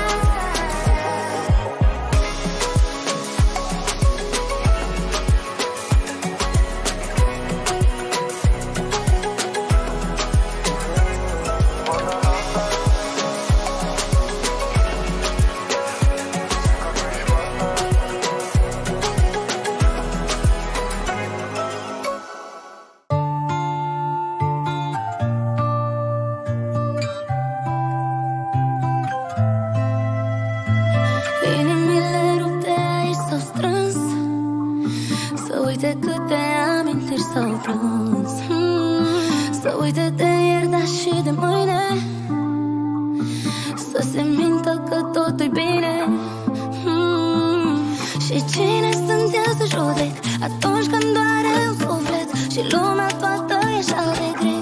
Inimile rupte aici s-au strâns, să uite câte amintiri s-au plâns. Să uite de ieri, dar și de mâine, să se mintă că totul-i bine. Și cine sunt eu să judec atunci când doare în suflet și lumea toată e așa de grea?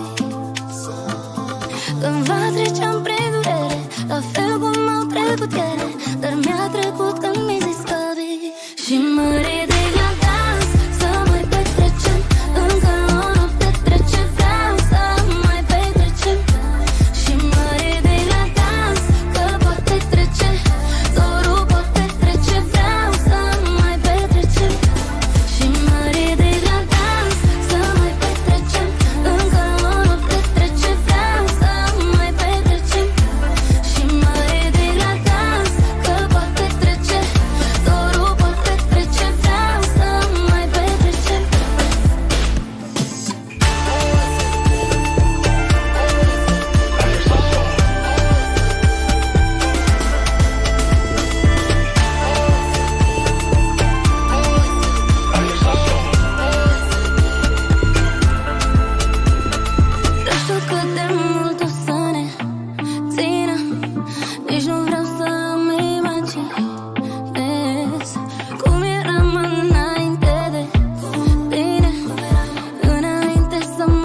Cândva treceam prin durere, la fel cum au trecut ele, dar mi-a trecut când mi-ai zis că vii. Și mă ridic la dans, să mai petrecem, încă o noapte trece, vreau să mai petrecem. Și mă ridic la dans, că poate trece, dorul poate trece, vreau să mai petrecem. Și mă ridic la dans, să mai petrecem, încă o noapte trece, vreau să mai petrecem. Și mă ridic la dans, că poate trece, dorul poate trece, vreau să mai petrecem. Nu știu cât de mult o să ne țină, nici nu vreau să-mi imaginez cum eram înainte de tine, înainte să mă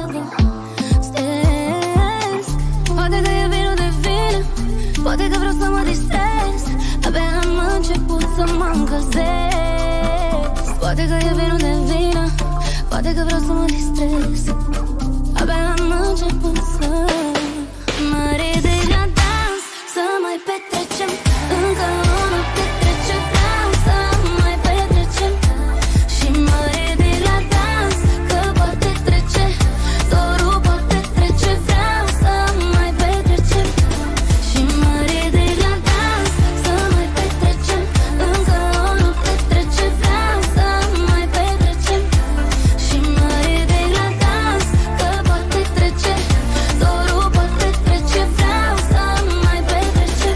îndrăgostesc. Poate că e vinul de vină, poate că vreau să mă distrez, abia am început să mă încălzesc. Poate că e vinul de vină, poate că vreau să mă distrez, abia am început să mă ridic la dans, să mai petrecem, încă o noapte trece, vreau să mai petrecem. Și mă ridic la dans, că poate trece, dorul poate trece, vreau să mai petrecem. Și mă ridic la dans, să mai petrecem, încă o noapte trece, vreau să mai petrecem. Și mă ridic la dans, că poate trece, dorul poate trece, vreau să mai petrecem.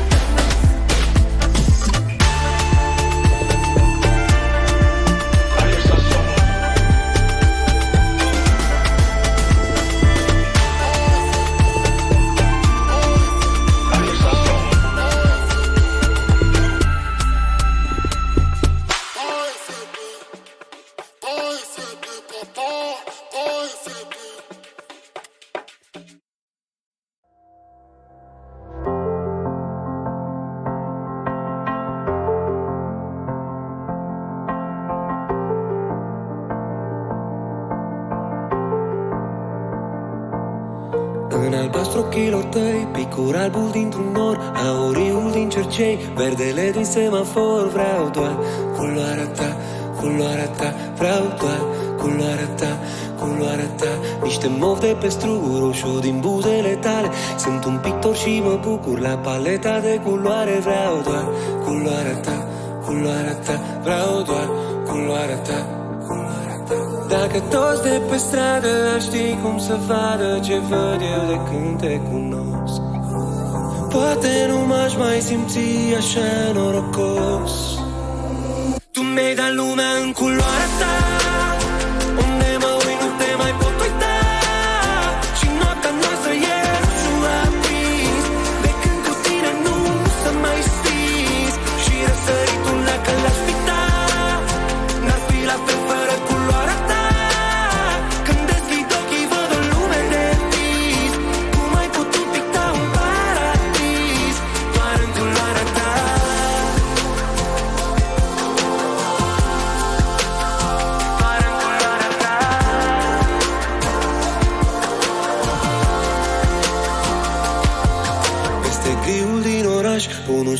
În albastru ochilor tăi, picul albul dintr-un nor, auriul din cercei, verdele din semafor. Vreau doar culoarea ta, culoarea ta, vreau doar culoarea ta, culoarea ta. Niște mov de pe struguri, roșu din buzele tale. Sunt un pictor și mă bucur la paleta de culoare. Vreau doar culoarea ta, culoarea ta, vreau doar culoarea ta, culoarea ta. Dacă toți de pe stradă ar ști cum să vadă ce văd eu de când te cunosc, poate nu m-aș mai simți așa norocos. Tu mi-ai dat lumea în culoarea ta, unde mă uit nu te mai pot uita. Și noaptea noastră e roșu aprins,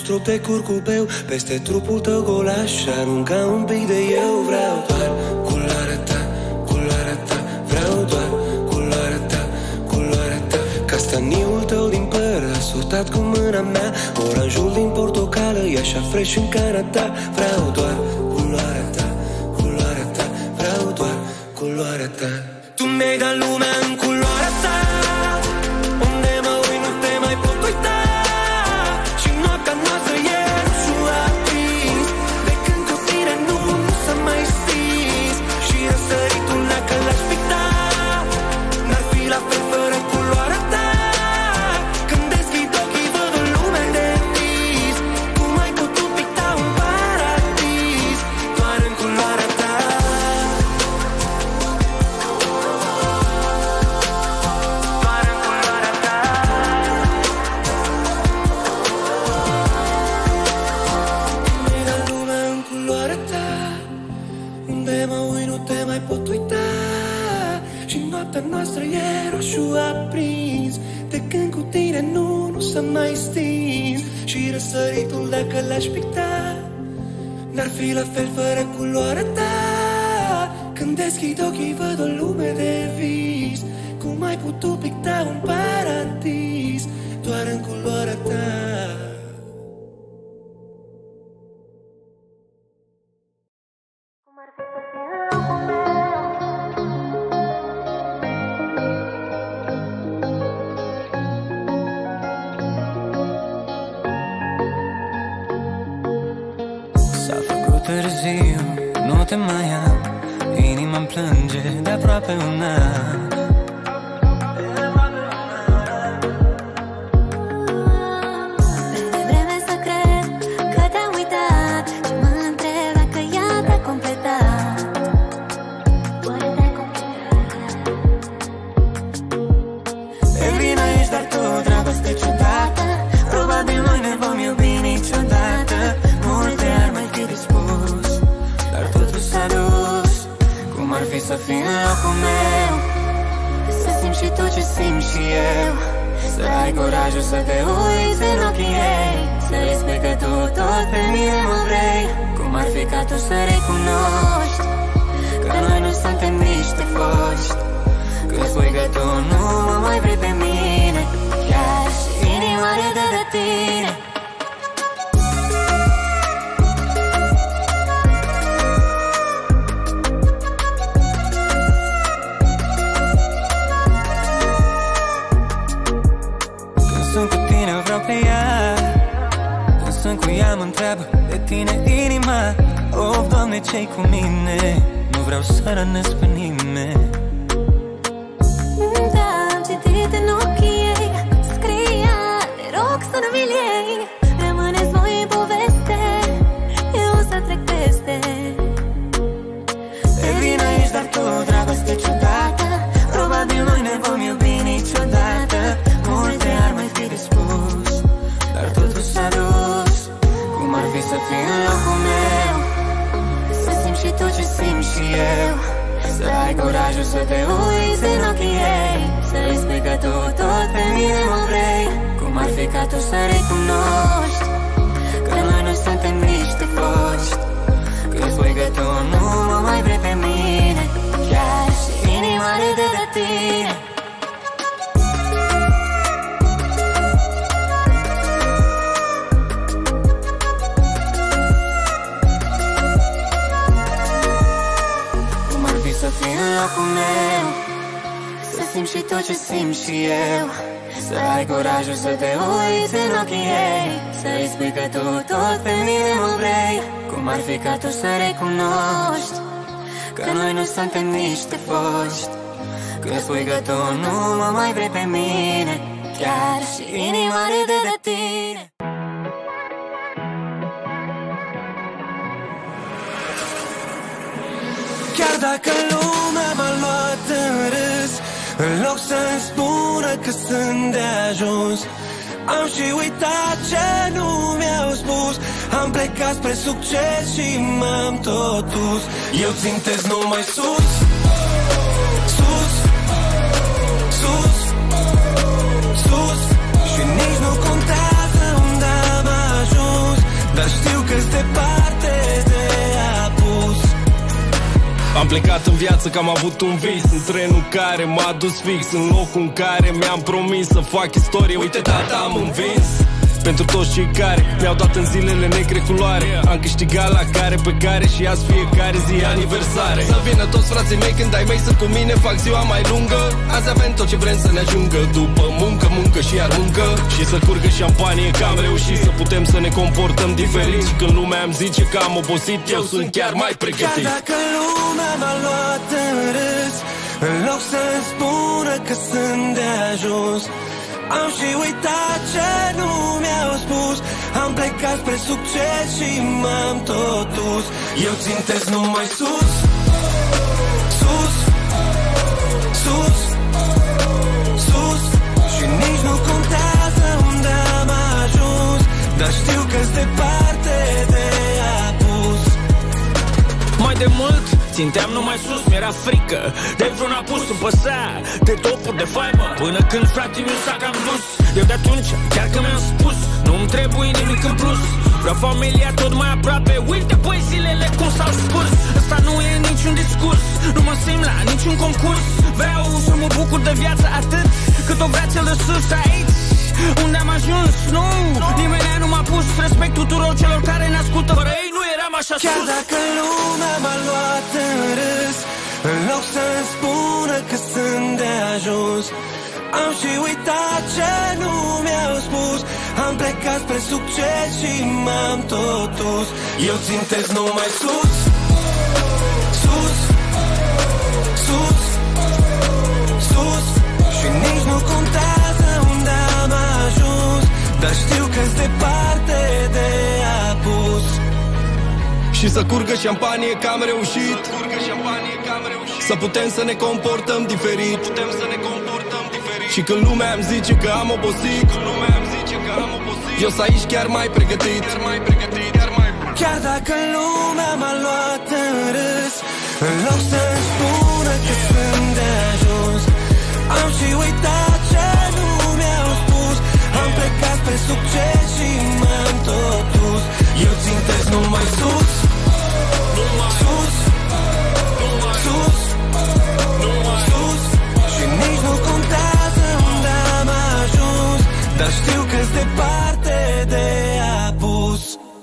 strop de curcubeu peste trupul tău golaș și arunca un pic de eu. Vreau doar culoarea ta, culoarea ta. Vreau doar culoarea ta, culoarea ta. Castaniul tău din păr asortat cu mâna mea, oranjul din portocală e așa fresh în cana ta. Vreau doar culoarea ta, culoarea ta. Vreau doar culoarea ta. Tu mi-ai dat lumea în culoarea ta. Unde mă uit nu te mai pot uita. Și noaptea noastră e roșu aprins. De când cu tine nu s-a mai stins. Și răsăritul dacă l-aș picta n-ar fi la fel fără culoarea ta. Când deschid ochii văd o lume de vis. Cum ai putut picta un paradis doar în culoarea ta. Noaptea noastră e roșu aprins. De când cu tine nu s-a mai stins. Și răsăritul dacă l-aș picta n-ar fi la fel fără culoarea ta. Când deschid ochii văd o lume de vis. Cum ai putut picta un paradis doar în culoarea ta. Târziu, nu te mai am, inima-mi plânge de aproape un an. De vreme să cred că te-am uitat și mă întreb dacă ea te-a completat. Oare te-ai completat? Pe vină ești, dar tu, dragoste ciudată. Probabil noi ne vom iubi niciodată. Multe ar mai fi de spus, dar totul s-a dus. Cum ar fi să fii în locul meu, să simți și tu ce simt și eu. Să ai curajul să te uiți în ochii ei, să-i spui că tu tot pe mine mă vrei. Cum ar fi ca tu să recunoști că noi nu suntem niște foști. Când spui că tu nu mă mai vrei pe mine, chiar și inima râde de tine. Sunt cu tine, vreau pe ea. Când sunt cu ea, mă întreabă de tine inima. Oh, Doamne, ce-i cu mine? Nu vreau să rănesc pe nimeni. Da, am citit în ochii ei, scria, te rog să nu mi-l iei. Rămâneți voi în poveste, eu o să trec peste. Pe vină ești, dar tu, dragoste ciudată. Probabil noi ne vom iubi niciodată. Multe ar mai fi de spus, dar totul s-a dus. Cum ar fi să fii în locul meu, să simți și tu ce simt și eu. Să ai curajul să te uiți în ochii ei, să-i spui că tu tot pe mine mă vrei. Cum ar fi ca tu să recunoști că noi nu suntem niște foști. Când spui că tu nu mă mai vrei pe mine, chiar și inima râde de tine. Să fii în locul meu, să simți și tu ce simt și eu. Să ai curajul să te uiți în ochii ei, să-i spui că tu tot pe mine mă vrei. Cum ar fi ca tu să recunoști că noi nu suntem niște foști. Când spui că tu nu mă mai vrei pe mine, chiar și inima râde de tine. Chiar dacă lumea m-a luat în râs, în loc să-mi spună că sunt de ajuns, am și uitat ce nu mi-au spus. Am plecat spre succes și m-am tot dus. Eu țintesc numai sus, sus, sus, sus. Și nici nu contează unde am ajuns. dar știu că-s departe de apus. Am plecat în viață că am avut un vis, în trenul care m-a dus fix în locul în care mi-am promis să fac istorie. Uite, tata, am învins. Pentru toți cei care mi-au dat în zilele negre culoare, am câștigat la care pe care și azi fiecare zi aniversare. Să vină toți frații mei când ai mei să cu mine fac ziua mai lungă. Azi avem tot ce vrem să ne ajungă, după muncă, muncă și iar muncă. Și să curgă șampanie că am reușit să putem să ne comportăm diferit. Și când lumea îmi zice că am obosit, eu sunt chiar mai pregătit. Chiar dacă lumea m-a luat în râs, în loc să-mi spună că sunt de ajuns, am și uitat ce nu mi-au spus. Am plecat spre succes și m-am tot dus. Eu țintesc numai sus, sus, sus, sus. Și nici nu contează unde am ajuns, dar știu că-s departe de apus. Mai de mult ținteam numai sus, mi-era frică de vreun apus, îmi păsa de topuri de faimă, până când fratele meu s-a cam dus. Eu de atunci chiar că mi-am spus, nu-mi trebuie nimic în plus, vreau familia tot mai aproape. Uite băi zilele cum s-au scurs, ăsta nu e niciun discurs, nu mă simt la niciun concurs. Vreau să mă bucur de viață atât cât o vrea cel de sus. Aici unde am ajuns, nu, nimeni nu m-a pus. Respect tuturor celor care ne ascultă, fără ei nu eram așa sus. Chiar dacă lumea m-a luat în râs, în loc să-mi spună că sunt de ajuns, am și uitat ce nu mi-au spus. Am plecat spre succes și m-am tot dus. Eu țintesc numai sus, sus, sus, sus. Și nici nu contează unde am ajuns, dar știu că-s departe de apus. Și să curgă șampanie că am reușit, să putem să ne comportăm diferit. Și când lumea îmi zice că am obosit, eu sunt aici chiar mai pregătit. Chiar dacă lumea m-a luat în râs, în loc să-mi spună că sunt de ajuns, am și uitat ce nu mi-au spus. Am plecat spre succes și m-am tot dus. Eu țintesc numai sus, sus, sus, sus. Și nici nu contează unde am ajuns, dar știu că-s departe de apus.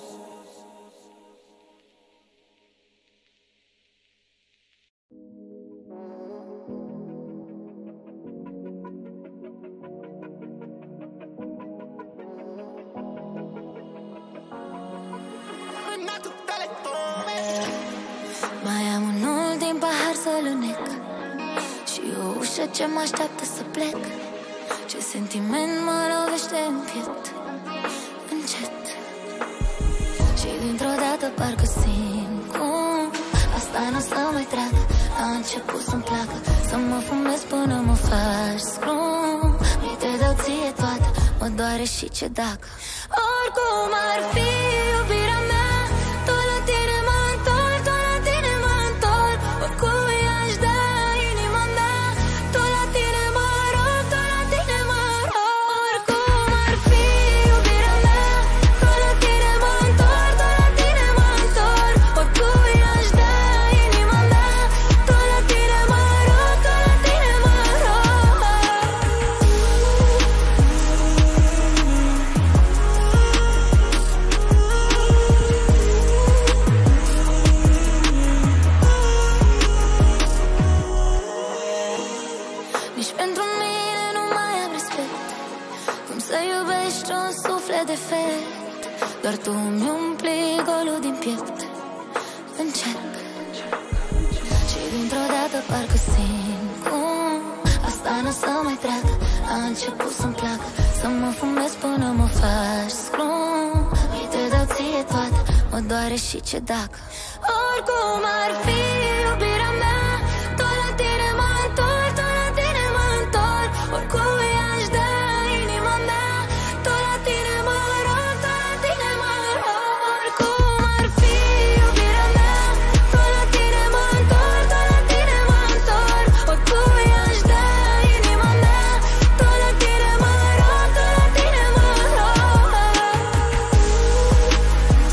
Mai am un ultim pahar să lunec și o ușă ce mă așteaptă să plec. Ce sentiment mă lovește în piept, încet. Și dintr-o dată parcă simt cum asta nu o să mai treacă. A început să-mi placă să mă fumez până mă faci scrum. Mi te dau ție toată, mă doare și ce dacă. Oricum ar fi iubirea mea, tot la tine mă întorc, tot la tine mă întorc. Oricui aș da inima mea, tot la tine mă rog, tot la tine mă rog. Oricum ar fi iubirea mea, tot la tine mă întorc, tot la tine mă întorc. Oricui aș da inima mea, tot la tine mă rog, tot la tine mă rog. Nici pentru mine nu mai am respect. Cum să iubești un suflet defect? Doar tu îmi umpli golul din piept. Încerc și dintr-o dată parcă simt cum asta nu o să mai treacă. A început să-mi placă să mă fumez până mă faci scrum. Mi te dau ție toată, mă doare și ce dacă. Oricum ar fi iubirea mea, tot la tine mă întorc, tot la tine mă întorc. Oricui aș da inima mea, tot la tine mă rog, tot la tine mă rog. Oricum ar fi iubirea mea, tot la tine mă întorc, tot la tine mă întorc. Oricui aș da inima mea, tot la tine mă rog, tot la tine mă rog.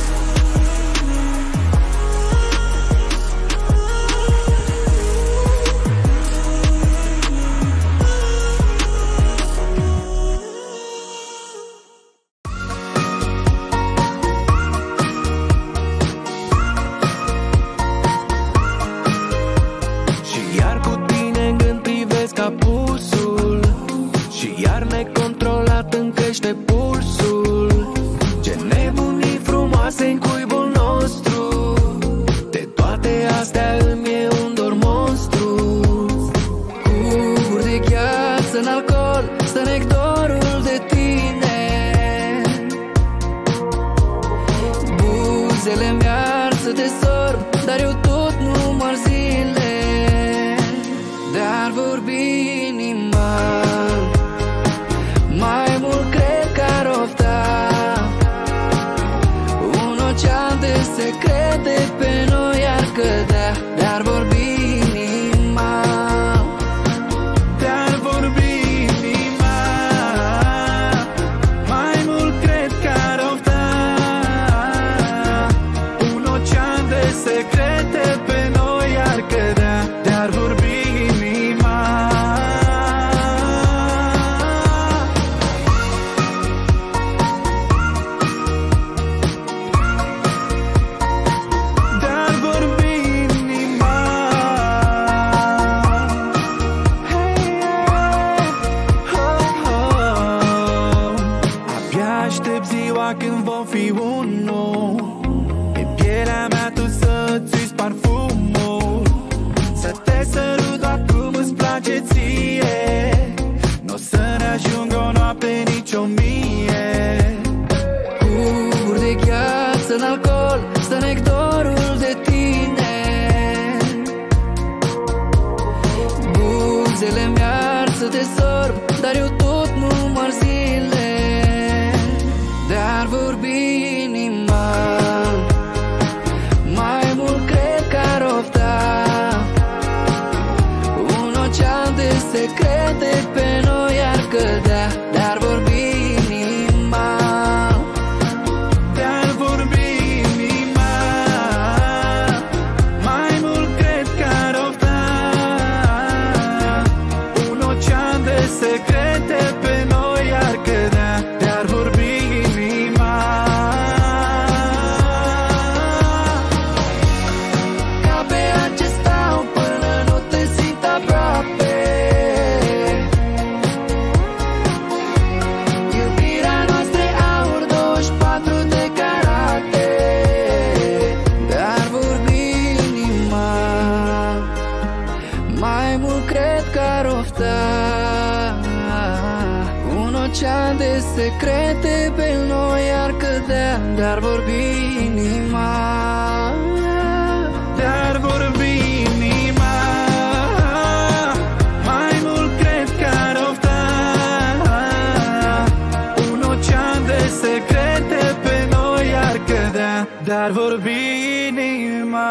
dar eu tot număr zile de-ar vorbi inima. Mai mult cred că ar ofta un ocean de secrete pe noi ar cădea, de-ar vorbi inima. De-ar vorbi inima. Mai mult cred că ar ofta un ocean de secrete pe noi ar cădea, de-ar vorbi inima. De-ar vorbi inima. Abia aștept ziua când vom fi unul, pe pielea mea tu să-ți parfumul, să te sărut doar cum îți place ție. N-o să ne ajungă o noapte, nici 1000. Cuburi de gheață în alcool, stă nectarul de tine. Buzele mi-ar să te sorb, dar eu tot număr zile de-ar vorbi inima. Mai mult cred că ar ofta un ocean de secrete pe noi ar cădea, de-ar vorbi inima. De-ar vorbi inima. Mai mult cred că ar ofta un ocean de secrete pe noi ar cădea, de-ar vorbi inima. Ca pe ce stau până nu te simt aproape. Iubirea noastră e aur, 24 de carate, de-ar vorbi inima. Mai mult cred că ar ofta un ocean de secrete pe noi ar cădea, de-ar vorbi inima. De-ar vorbi inima. Mai mult cred că ar ofta un ocean de secrete pe noi ar cădea, de-ar vorbi inima.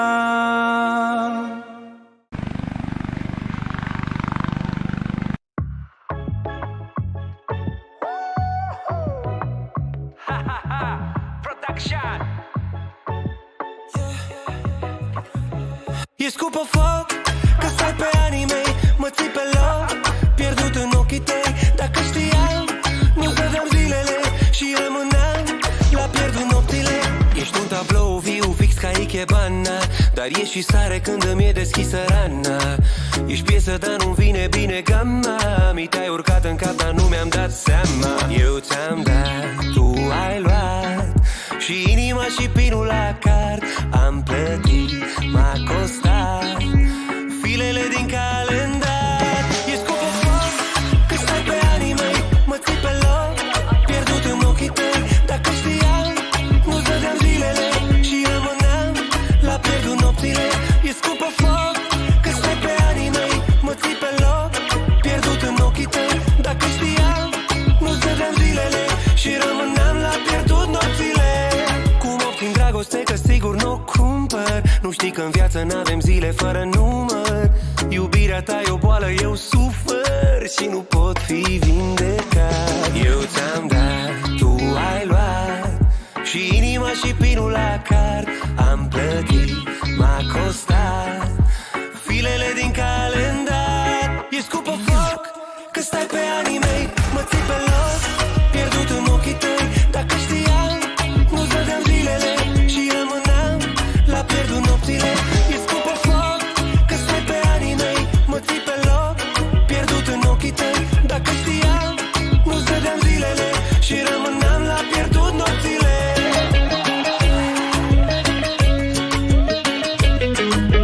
E scupă foc, că stai pe anii mei, mă ții pe loc, pierdut în ochii tăi. Dacă știam, nu vedeam zilele și rămâneam la pierdut nopțile. Ești un tablou viu, fix ca Ikebana, dar ești și sare când îmi e deschisă rana. Ești piesă, dar nu vine bine gama. Mi te-ai urcat în cap, dar nu mi-am dat seama. Eu ți-am dat, tu ai luat, și inima și pinul la card. Am plătit, m-a costat filele din calendar. E scopul foc, că stai pe anii mei, mă ții pe loc, pierdut în ochii tăi. Dacă știam, nu-ți dădeam zilele și rămâneam la pierdut nopțile. E scopul foc, că stai pe anii mei, mă ții pe loc, pierdut în ochii tăi. Dacă știam, nu-ți dădeam zilele și rămâneam la pierdut nopțile. Cum obțin dragoste, că sigur n-o cumpăr. Nu știi că în viață n-avem zile fără număr. Iubirea ta e o boală, eu sufăr și nu pot fi vindecat. Eu ți-am dat, tu ai luat, și inima și pinul la card. Am plătit, m-a costat filele din calendar. E scupă foc, că stai pe anii mei, mă ții pe loc, pierdut în ochii tăi. Dacă știam, nu-ți dădeam zilele și rămâneam la pierdut nopțile. E scupă foc, că stai pe anii mei, mă ții pe loc, pierdut în ochii tăi. Dacă știam, nu-ți dădeam zilele și rămâneam la pierdut nopțile.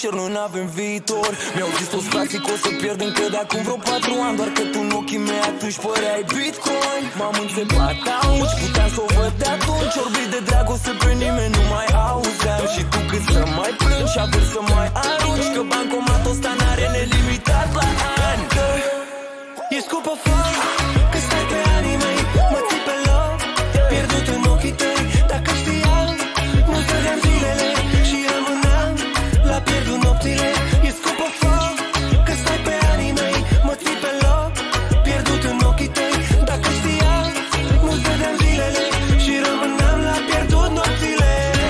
sincer, noi n-avem viitor. Mi-au zis toți frații că o să pierd încă de acum vreo 4 ani, doar că tu în ochii mei atunci păreai Bitcoin. M-am înțepat atunci, puteam să o văd de atunci. Orbit de dragoste pe nimeni nu mai auzeam. Și tu cât să mai plângi și avem să mai arunci, că bancomatul ăsta n-are nelimitat la ani. E scupă foc, că stai pe anii mei, mă ții pe loc, pierdut în ochii tăi. Dacă știam, nu stăteam zilele și rămâneam la pierdut nopțile. E scupă foc, că stai pe anii mei, mă ții pe loc, pierdut în ochii tăi. Dacă știam, nu stăteam zilele și rămâneam la pierdut nopțile.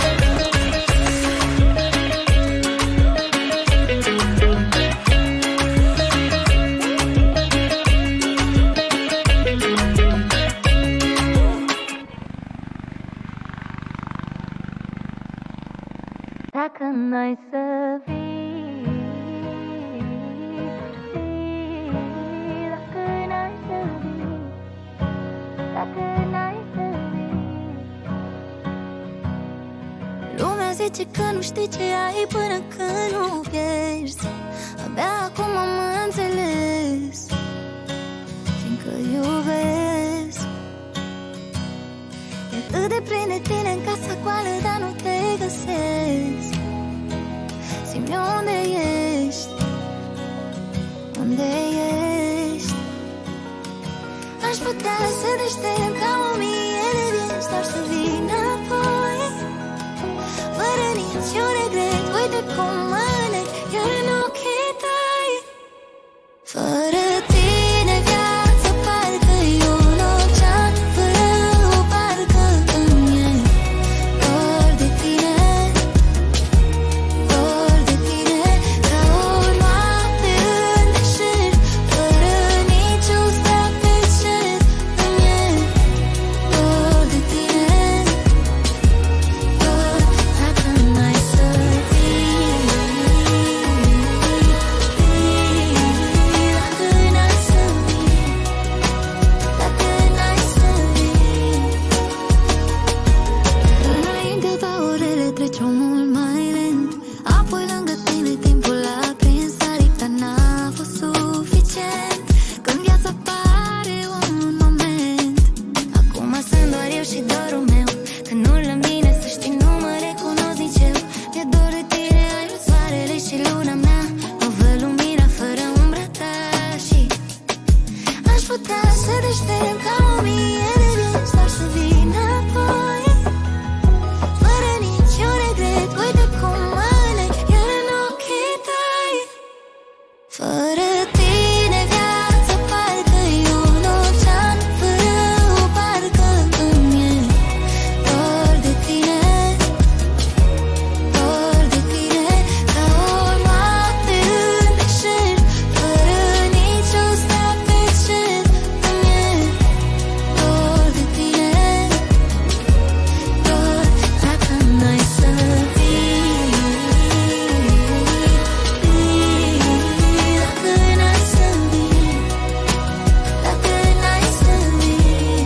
Dacă n-ai să vii, dacă n-ai să vii, dacă n-ai să vii. Lumea zice că nu știi ce ai până când nu pierzi. Abia acum am înțeles, fiindcă iubesc. E atât de plin de tine în casa goală, dar nu te găsesc. Zi-mi unde ești, unde ești. Aș putea să deștept ca 1000 de vieți, doar să vii înapoi, fără niciun regret. Uite cum mă nec, iar în ochii tăi. Fără tine viața parcă e un ocean, fără o barcă îmi e dor de tine, dor de tine. Ca o noapte în deșert, fără niciun stea pe cer, îmi e dor de tine, dor. Dacă n-ai să vii, dacă n-ai să vii, dacă n-ai să vii. Înainte ta orele treceau mult mai lent, apoi lângă tine timpul a prins aripi, dar n-a fost suficient. Când viața pare un moment, acum sunt doar eu și dorul meu. Când nu la mine, să știi, nu mă recunosc nici eu. Mi-e dor de tine, ai soarele și luna mea, mă văd lumina fără umbra ta. Și aș putea să deștept ca 1000 de vieți, doar să vii înapoi, fără niciun regret. Uite cum mă nec, iar în ochii tăi. Fără tine viața parcă e un ocean, fără o barcă îmi e dor de tine, dor de tine. Ca o noapte în deșert, fără nicio stea pe cer, îmi e dor de tine, dor. Dacă n-ai să vii, dacă n-ai să vii, dacă n-ai să vii.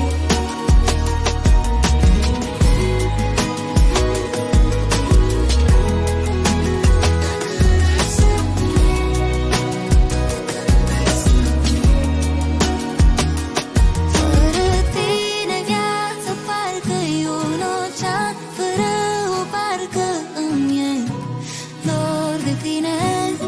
Fără tine viața parcă e un ocean, fără o barcă îmi e dor de tine,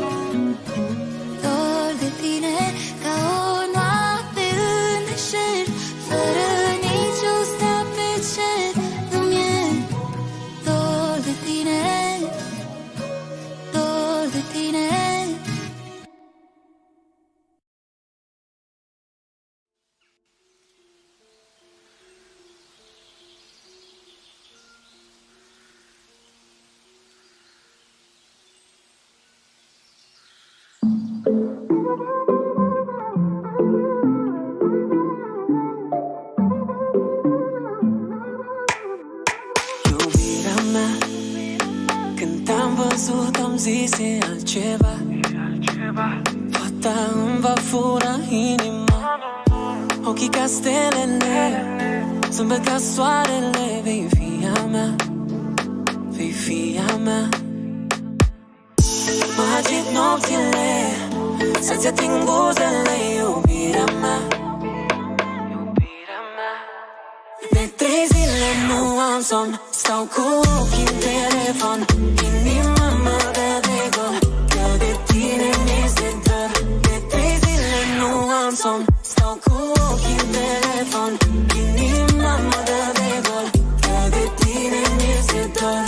dor de tine. Ca o noapte în deșert, fără nicio stea pe cer, îmi e dor de tine, dor de tine. Iubirea mea, când te-am văzut am zis e altceva. Fata îmi va fura inima, ochii ca stelele, zâmbet ca soarele. Vei fi a mea, vei fi a mea. Mă agit nopțile să-ți ating buzele, iubirea mea. De 3 zile nu am somn, stau cu ochii în telefon. Inima mă dă de gol, că de tine mi-este dor. De 3 zile nu am somn, stau cu ochii în telefon. Inima mă dă de gol, că de tine mi-este dor.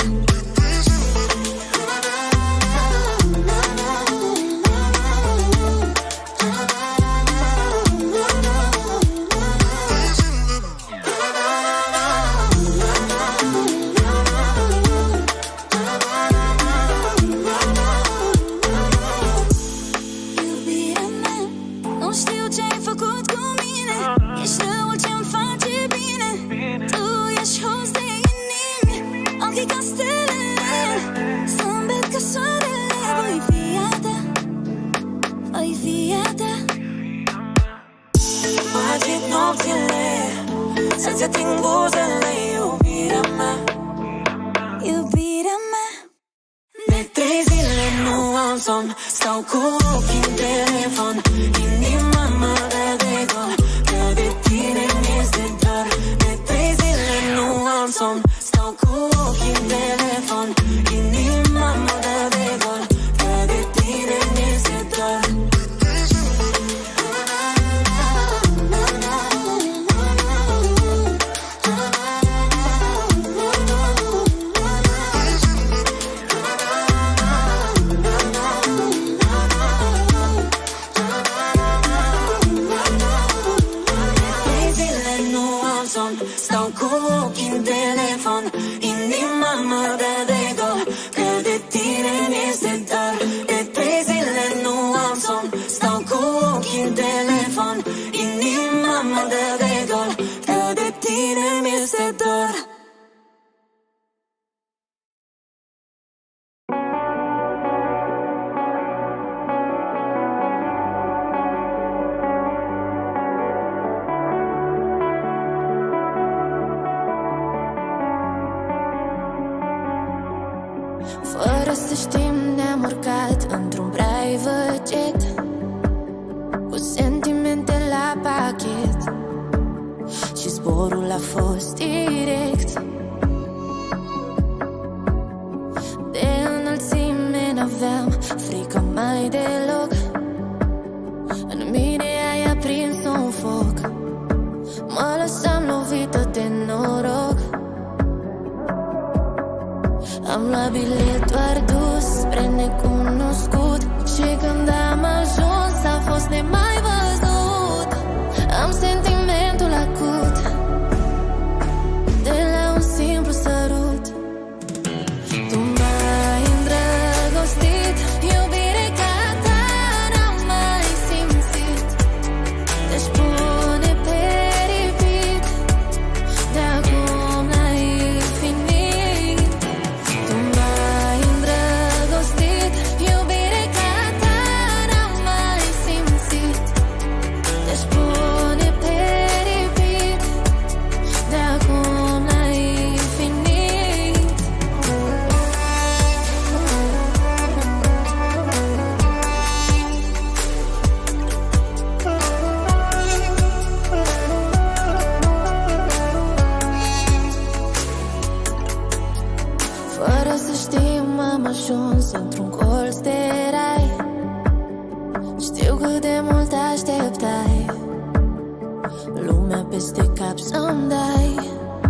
Să-ți ating buzele, iubirea mea. Iubirea mea. De 3 zile nu am somn, stau cu ochii în telefon. Inima mă dă de gol, că de tine mi-este dor. De 3 zile nu am somn, stau cu ochii în telefon. Inima mă dă de gol, că de tine mi-este dor. Stau cu ochii în telefon, inima mă dă de gol, că de tine mi-este dor. De 3 zile nu am somn, stau cu ochii în telefon, inima mă dă de gol, că de tine mi-este dor. Fără să știm ne-am urcat într-un private jet, cu sentimente la pachet, și zborul a fost direct. De înălțime n-aveam frică mai deloc, în mine ai aprins un foc, mă lăsam lovită de noroc. Am luat bilet doar dus spre necunoscut, și când am ajuns a fost nemai văzut. Am sentimentul acut de la un simplu sărut. Tu m-ai îndrăgostit, iubire ca ta n-am mai simțit. Te-aș pune pe repeat de acum la infinit. Tu m-ai îndrăgostit, iubire ca ta n-am mai simțit. Te-aș pune pe repeat de acum la infinit. Fără să știm am ajuns într-un colț de rai. Știu cât de mult așteptai, lumea peste cap să-mi dai.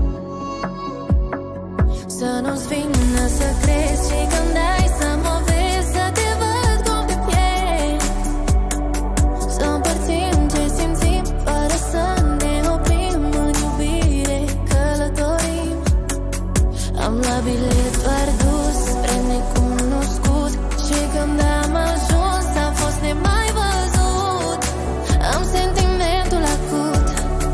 Să nu-ți vină să crezi și când ai să mă vezi, să te văd cum te pierd. Să împărțim ce simțim fără să ne oprim, în iubire călătorim. Am luat bilet doar dus spre necunoscut, și când am ajuns a fost nemai văzut. Am sentimentul acut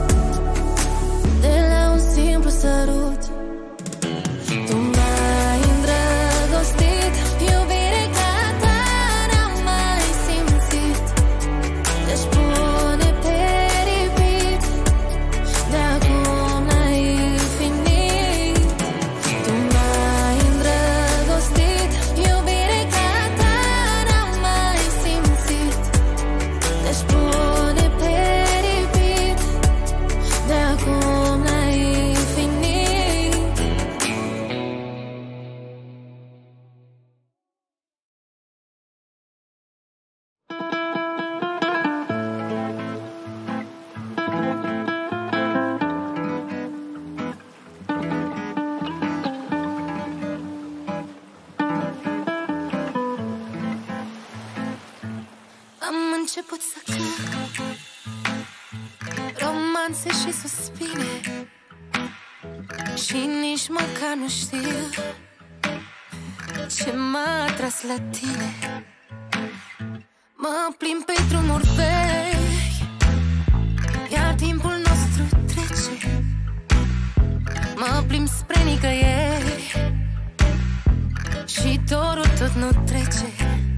de la un simplu sărut. Tu m-ai îndrăgostit, nuanțe și suspine, și nici măcar nu știu ce m-a atras la tine. Mă plimb pe drumuri vechi, iar timpul nostru trece. Mă plimb spre nicăieri și dorul tot nu trece.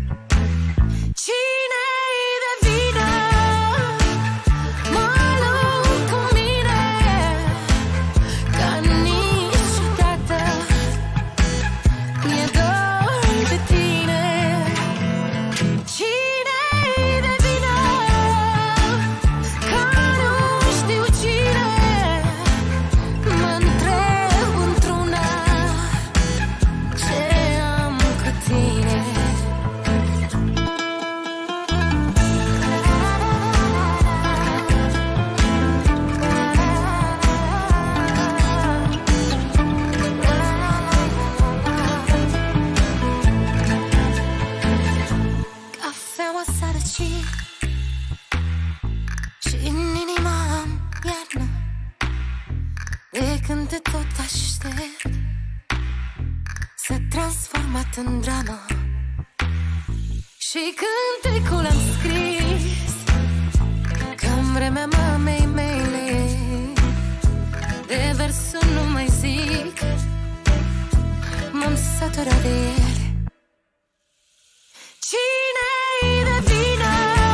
Cine-i de vină? Mă lupt cu mine, ca niciodată mi-e dor de tine. Cine-i de vină? Că nu știu cine. Mă întreb într-una ce am cu tine. Cafeaua s-a răcit și în inima am iarnă. De când te tot aștept, s-a transformat în dramă. Și cântecul am scris că-n vremea mamei mele, de versul nu mai zic, m-am săturat de ele. Cine-i de vină?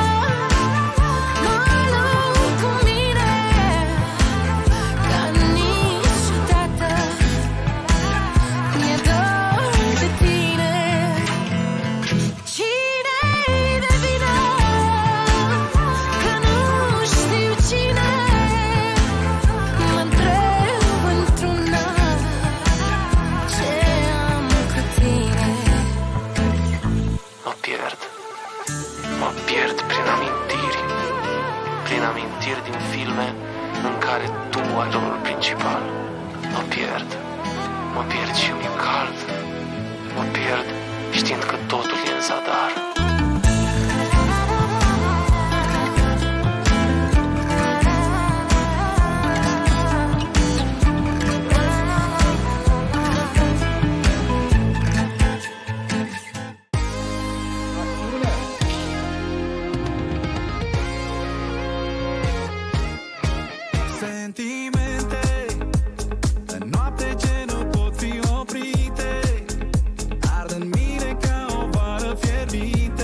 Mă lupt cu mine, ca niciodată mi-e dor de tine. Cine-i de vină? Că nu știu cine. Mă întreb într-una ce am cu tine. Mă pierd prin amintiri din filme în care tu ai rolul principal. Mă pierd și mi-e cald. Mă pierd știind că totul e în zadar. Sentimente, în noapte ce nu pot fi oprite, ard în mine ca o vară fierbinte.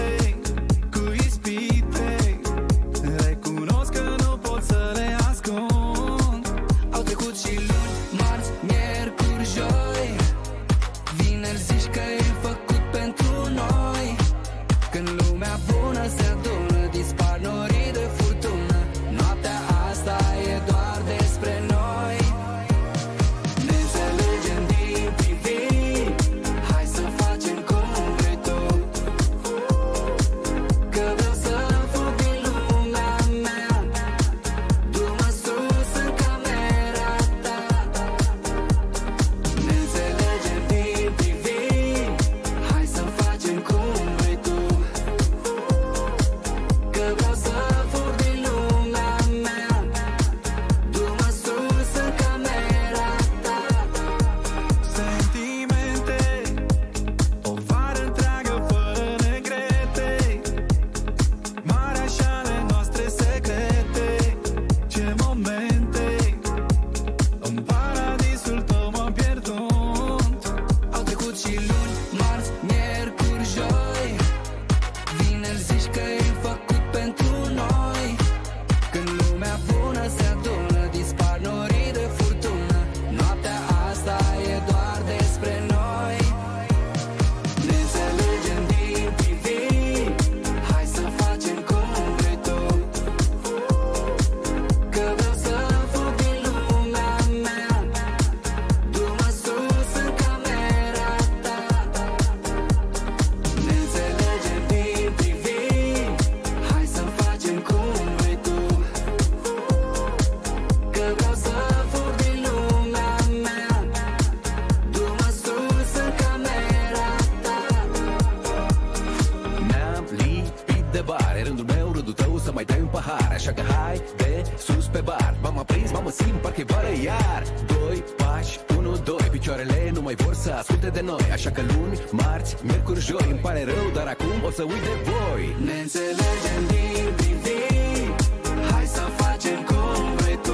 Hai de sus pe bar, m-am aprins, m-am simt, parcă-i vară iar. 2 pași, 1, 2, picioarele nu mai vor să asculte de noi. Așa că luni, marți, miercuri, joi, îmi pare rău, dar acum o să uit de voi. Ne înțelegem din priviri, hai să facem cum vrei tu.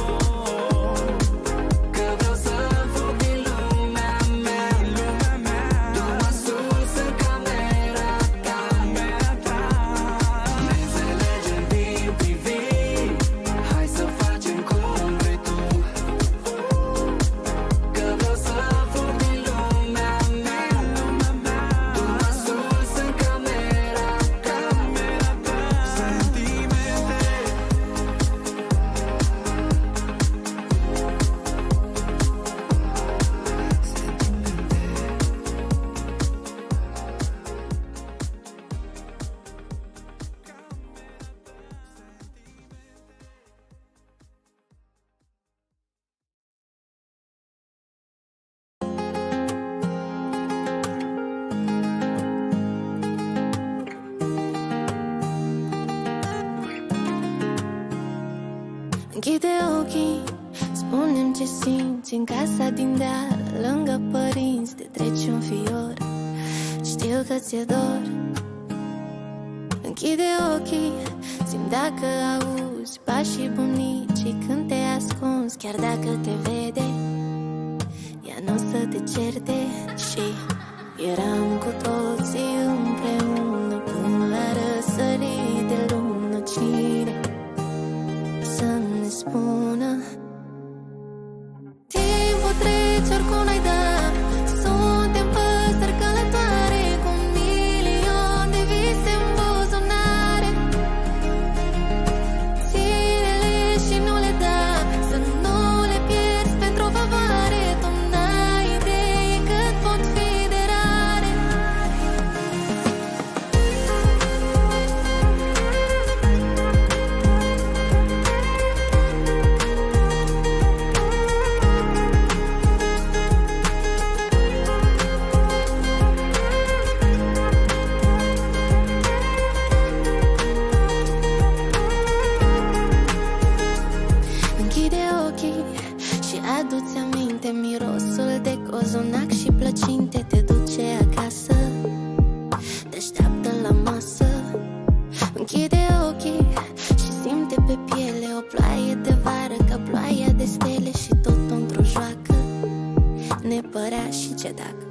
Că vreau să fug din lumea mea, du-mă sus în camera ta. Ne înțelegem din priviri, hai să facem cum vrei tu. Că vreau să fug din lumea mea, du-mă sus în camera ta. Sentimente. Închide ochii, spune-mi ce simți în casa din deal, lângă părinți, te treci un fior. Știu că ți-e dor. Închide ochii, simt dacă auzi pașii bunicii când te ascunzi, chiar dacă te vede, ea n-o să te certe. Și eram cu toții împreună până la răsărit de lună. Cine să ne spună? Timpul trece, oricum n-ai da. Suntem păsări călătoare cu 1.000.000 de vise în buzunare. Ține-le și nu le da, să nu le pierzi pentru o favoare. Tu n-ai idee cât pot fi de rare. Închide ochii și adu-ți aminte mirosul de cozonac și plăcinte. Te duce acasă, te așteaptă la masă. Închide ochii și simte pe piele o ploaie de vară, ca ploaia de stele, și tot într-o joacă ne părea și ce dacă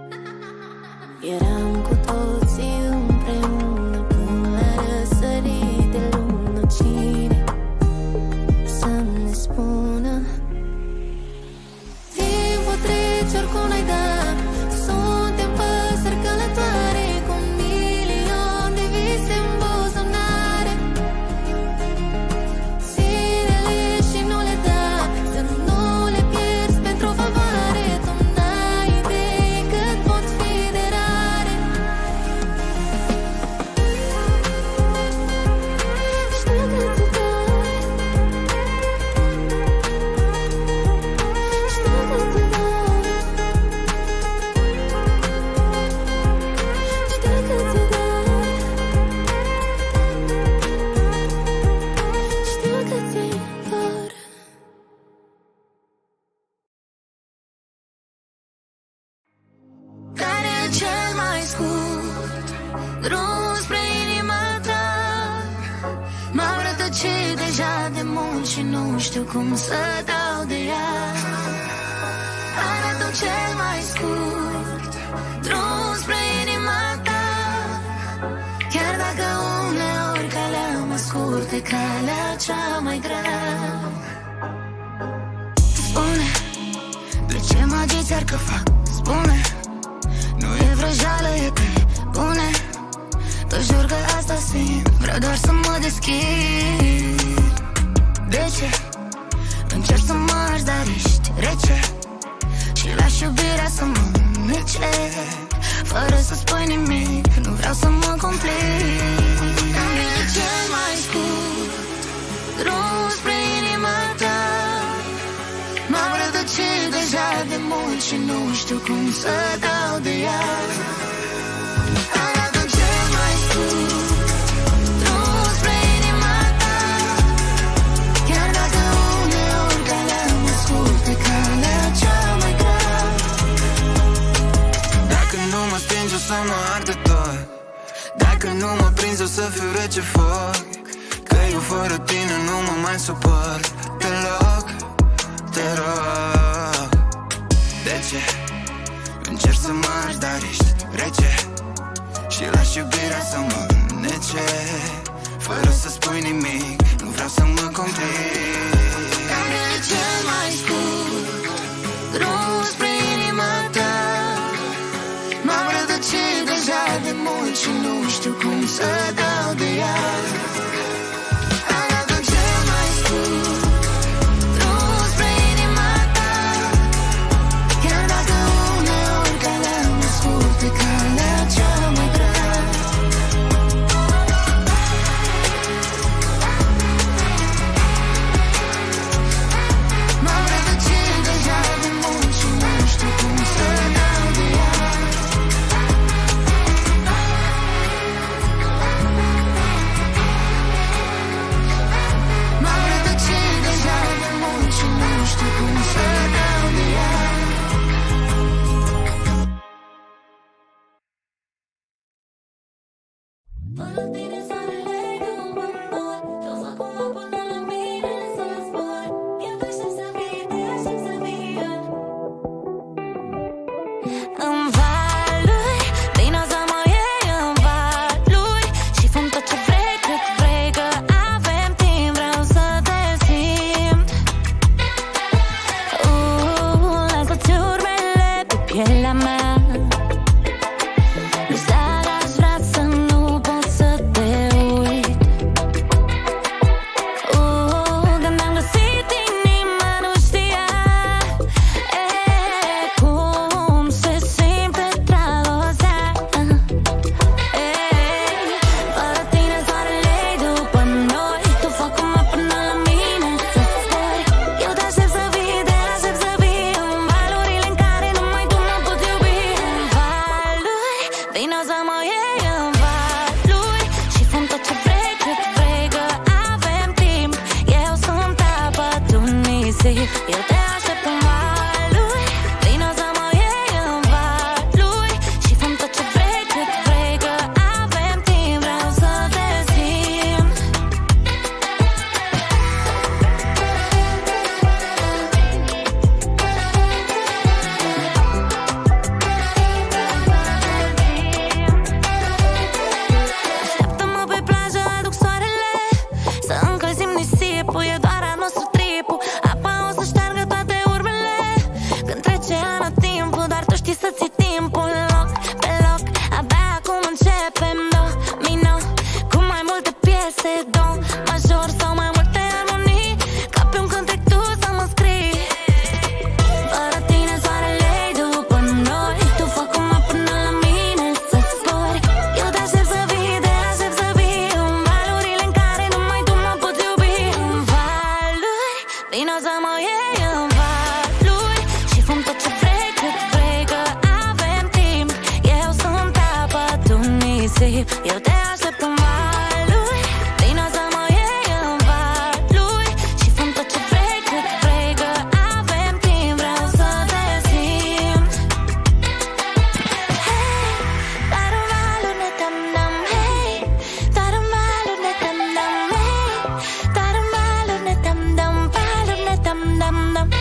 eram cu toții împreună până la răsărit de lună. Cine să ne spună? Timpul trece, oricum n-ai da. Suntem păsări călătoare cu 1.000.000 de vise în buzunare. Ține-le și nu le da, să nu le pierzi pentru o favoare. Tu n-ai idee cât pot fi de rare. Știu că ți-e dor. Știu că ți-e dor. Știu că ți-e dor. Știu că ți-e dor. Care e cel mai scurt drum spre inima ta? M-am rătăcit deja de mult și nu știu cum să dau de ea. Arată cel mai scurt drum spre inima ta, chiar dacă uneori calea mă scurte, calea cea mai grea. Spune, de ce mă agiți iar că fac? Spune, nu e vrăjeală, e pe bune. Te jur că asta simt, vreau doar să mă deschid. De ce? Încerc să mă arzi, dar ești rece și lași iubirea să mă nece, fără să spui nimic. Nu vreau să mă complic. E cel mai scurt drum spre inima ta. M-am rătăcit deja de mult și nu știu cum să dau de ea. Arată cel mai scurt drum spre inima ta. promis o să fiu rece, fuck, că eu fără tine nu mă mai suport deloc. Te rog, de ce încerci să mă arzi, dar ești rece și lași iubirea să mă înnece, fără să spui nimic, nu vreau să mă complic. Care e cel mai scurt drum spre inima ta? M-am rădăcit deja de mult și nu știu cum să dau de ea. Arată cel mai scurt drum spre inima ta, chiar dacă uneori calea mai scurt e calea cea mai grea. Eu te aștept în valuri, vino să mă iei în valuri și fă-mi tot ce vrei, cât vrei, că avem timp, vreau să te simt. Hey, dar în valuri ne temnem, hey, dar în valuri ne temnem, hey, dar în valuri ne temnem, valuri ne temnem.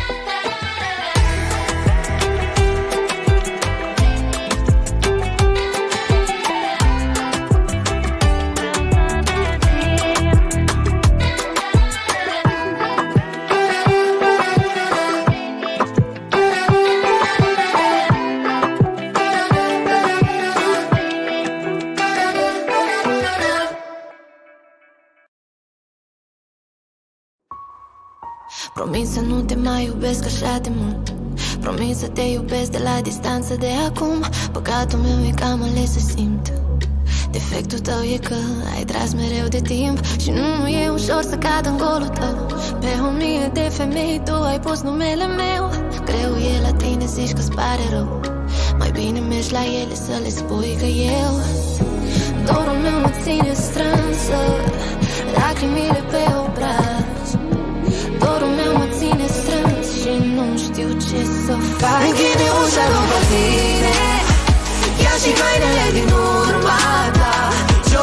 Promis să nu te mai iubesc așa de mult, promis să te iubesc de la distanță de acum. Păcatul meu e că am ales să simt. Defectul tău e că ai tras mereu de timp și nu e ușor să cad în golul tău. Pe 1000 de femei tu ai pus numele meu. Greu e la tine, zici că-ți pare rău. Mai bine mergi la ele să le spui că eu. Dorul meu mă ține strânsă, lacrimile pe obraz. Dorul meu mă ține strâns și nu știu ce să fac. Închide ușa după tine, ia și hainele din urma ta. Jocul ăsta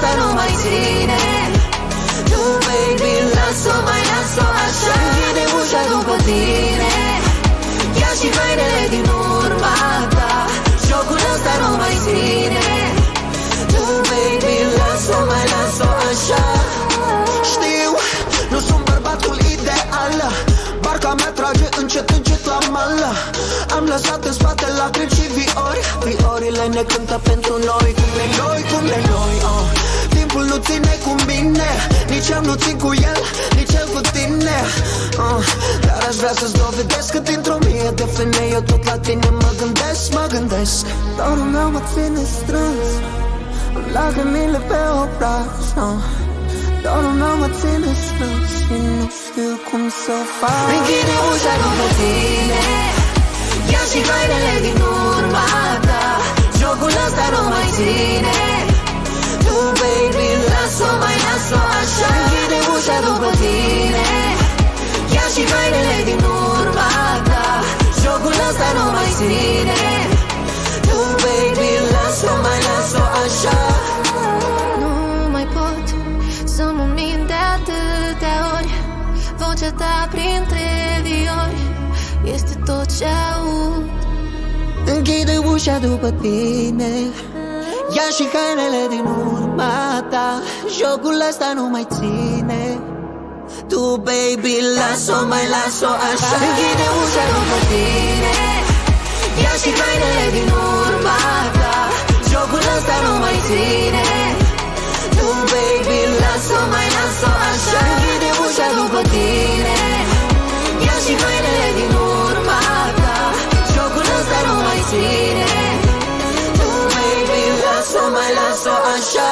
ăsta nu mai ține. Tu, baby, las-o, mai las-o așa. Închide ușa după tine. Ia și hainele din urma ta. Jocul ăsta nu mai ține. Tu, baby, las-o, mai las-o așa. Știu, nu sunt bărbatul ideal. Barca mea trage încet, încet la mal. Am lăsat în spate lacrimi și viori. Viorile ne cântă pentru noi. Cum de noi, cum de noi, oh. Timpul nu ține cu mine. Nici eu nu țin cu el, nici el cu tine, dar aș vrea să-ți dovedesc că dintr-o mie de femei eu tot la tine mă gândesc, mă gândesc. Dorul meu mă ține strâns, am lacrimile pe obraz, dorul meu mă ține strâns și nu știu cum să fac. Închide ușa după tine. Ia și hainele din urma ta. Jocul ăsta nu mai ține. Tu, baby, las-o, mai las-o așa. Închide ușa după tine. Ia și hainele din urma ta. Jocul ăsta nu mai ține. Tu, baby, las-o, mai las-o așa. Nu mai pot să mă mint de atâtea ori. Vocea ta printre viori este tot ce aud. Închide ușa după tine. Ia și hainele din urma ta. Jocul ăsta nu mai ține. Tu, baby, las-o, mai las-o așa. Închide ușa după tine. Ia și hainele din urma ta. Jocul ăsta nu mai ține. Tu, baby, las-o, mai las-o așa. Închide ușa după tine. Ia și hainele din urma ta. Jocul ăsta nu mai ține. Tu, baby, las-o, mai las-o așa.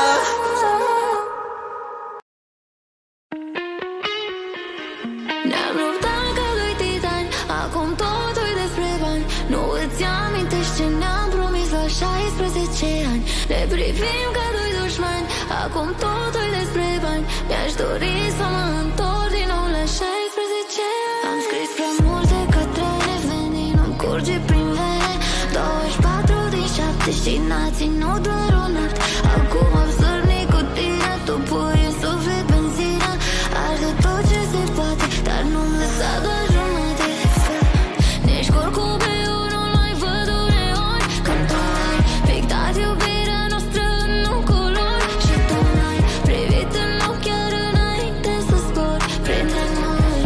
Ne-am luptat ca doi titani, acum totul despre bani. Nu îți amintești ce ne-am promis la 16 ani. Ne privim ca doi dușmani, acum totul despre bani. Mi-aș dori să mă întorc din nou la 16 ani. Am scris prea multe către nevenin, îmi curge prin vene 24 din 7 și n-a ținut doar un act. Acum am sărnit cu tine, tu pui în suflet benzina. Arde tot ce se poate, dar nu-mi lăsa doar jumate. Nici curcubeul nu-l mai văd uneori. Când tu ai pictat iubirea noastră în culori. Și tu n-ai privit în ochi chiar înainte să zbor printre noi.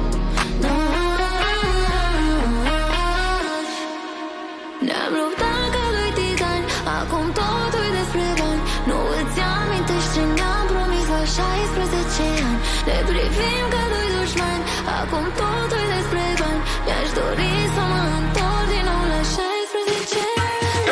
Ne-am luptat ca doi titani, acum totul despre bani. Nu îți amintești ce ne-am promis la 16 ani. Ne privim ca doi dușmani, acum totul despre bani. Mi-aș dori să mă întorc din nou la 16 ani.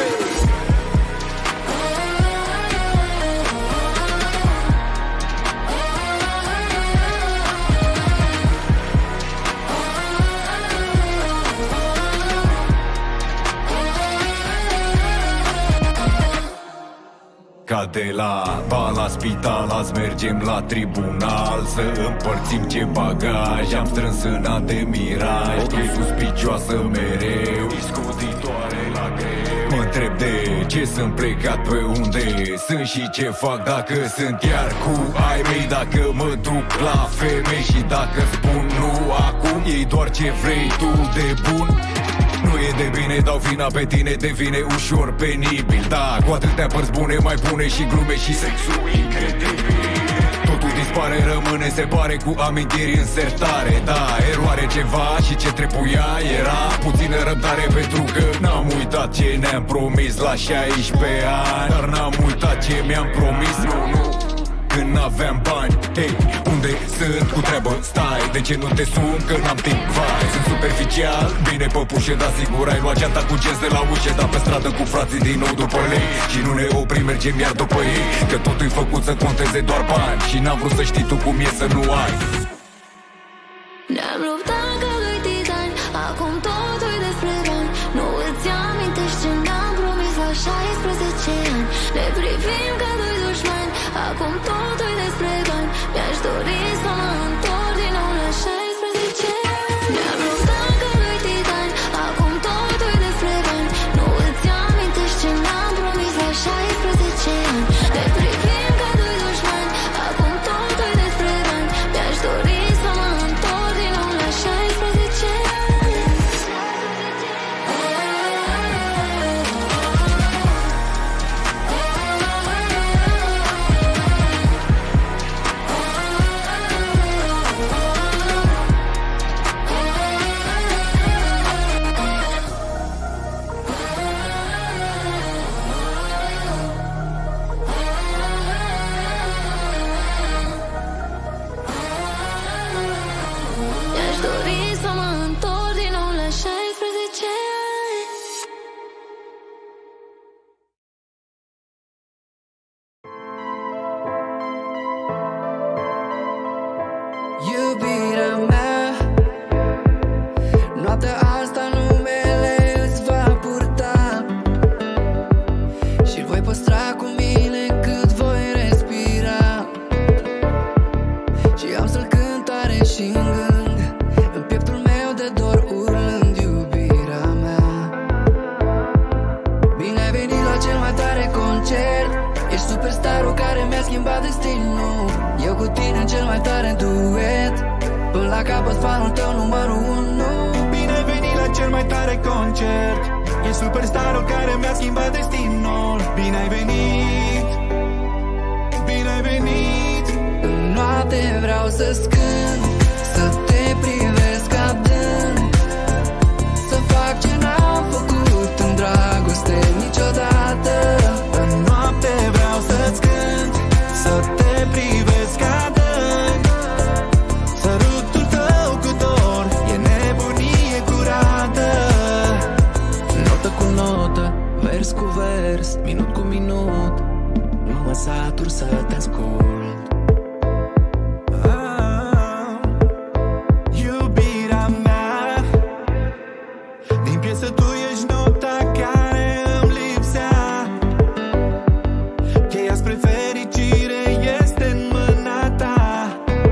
Ca de la ba la spital, azi mergem la tribunal să împărțim ce bagaj am strâns în an de miraj. Ochii suspicioasă mereu, discutitoare la greu. Mă întreb de ce sunt plecat, pe unde sunt și ce fac, dacă sunt iar cu ai mei, dacă mă duc la femei și dacă spun nu acum, ei doar ce vrei tu de bun. Nu e de bine, dau vina pe tine, devine ușor penibil. Da, cu atâtea părți bune, mai bune și glume și sexul incredibil. Totul dispare, rămâne, se pare cu amintiri în sertare. Da, eroare ceva și ce trebuia era puțină răbdare, pentru că n-am uitat ce ne-am promis la 16 ani. Dar n-am uitat ce mi-am promis, nu, când n-aveam bani. Hei, unde sunt cu treabă, stai, de ce nu te sun, că n-am timp, vai. Sunt superficial, bine păpușe, dar sigur ai luat geanta cu genți de la ușe. Dar pe stradă cu frații din nou după lei și nu ne oprim, mergem iar după ei, că totul-i făcut să conteze doar bani și n-am vrut să știi tu cum e să nu ai. Ne-am luptat ca doi titani, acum totul despre bani. Nu îți amintești ce ne-am promis la 16 ani. Ne privim ca doi dușmani, acum totul despre bani. Mi-aș dori să mă întorc din nou la 16 ani. Ne-am luptat ca doi titani, acum totul despre bani. Nu îți amintești ce ne-am promis la 16 ani. Ne privim ca doi dori să mă întorc din nou la 16 ani. Iubirea mea, noaptea asta numele îți va purta și voi păstra cu mine cât voi respira. Și am să-l cânt tare și în gând, în pieptul meu de dor urlând iubirea mea. Bine ai venit la cel mai tare concert, ești superstarul care mi-a schimbat destinul. Eu cu tine în cel mai tare duet, până la capăt fanul tău numărul 1. Bine ai venit la cel mai tare concert, e superstarul care mi-a schimbat destinul. Bine ai venit, bine ai venit. În noapte vreau să-ți cânt, să te privesc adânc, să fac ce n-am făcut în dragoste niciodată. În noapte vreau să-ți cânt, să te privesc adânc, sărutul tău cu dor e nebunie curată. Notă cu notă, vers cu vers, minut cu minut, nu mă satur să te ascult. Iubirea mea, din piesă tu ești nota care îmi lipsea. Cheia spre fericire este în mâna ta.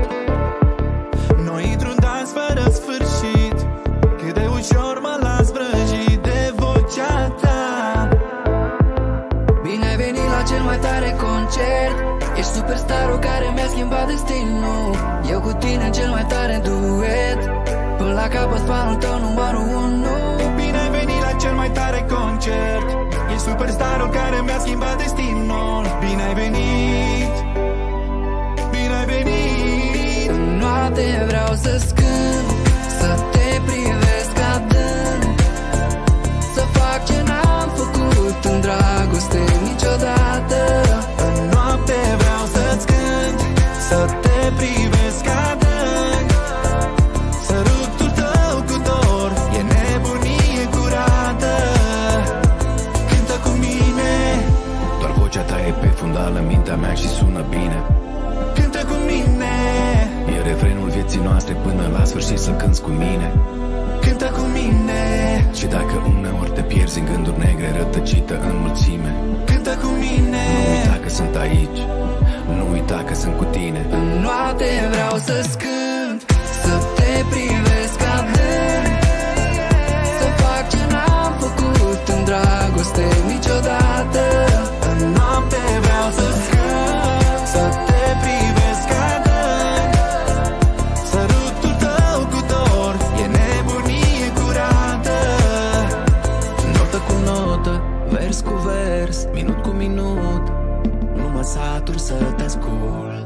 Noi într-un dans fără sfârșit, cât de ușor mă las vrăjit de vocea ta. Bine ai venit la cel mai tare concert, ești superstarul care mi-a schimbat destinul. Eu cu tine în cel mai tare duet, până la capăt fanul tău numărul 1. Bine ai venit la cel mai tare concert, ești superstarul care mi-a schimbat destinul. Bine ai venit, bine ai venit. În noapte vreau să-ți cânt, să te privesc adânc, să fac ce n-am făcut în dragoste niciodată. În noapte vreau să-ți cânt, să te privesc adânc, sărutul tău cu dor e nebunie curată. Cântă cu mine, doar vocea ta e pe fundal în mintea mea și sună bine. Cântă cu mine, e refrenul vieții noastre până la sfârșit, să cânți cu mine. Cântă cu mine, și dacă uneori te pierzi în gânduri negre, rătăcită în mulțime, cântă cu mine. Nu uita că sunt aici, nu uita că sunt cu tine. În noapte vreau să-ți cânt, să te privesc adânc, să fac ce n-am făcut în dragoste niciodată. În noapte vreau să-ți cânt, să te privesc adânc, sărutul tău cu dor e nebunie curată. Notă cu notă, vers cu vers, minut cu minut, nu mă satur să te ascult.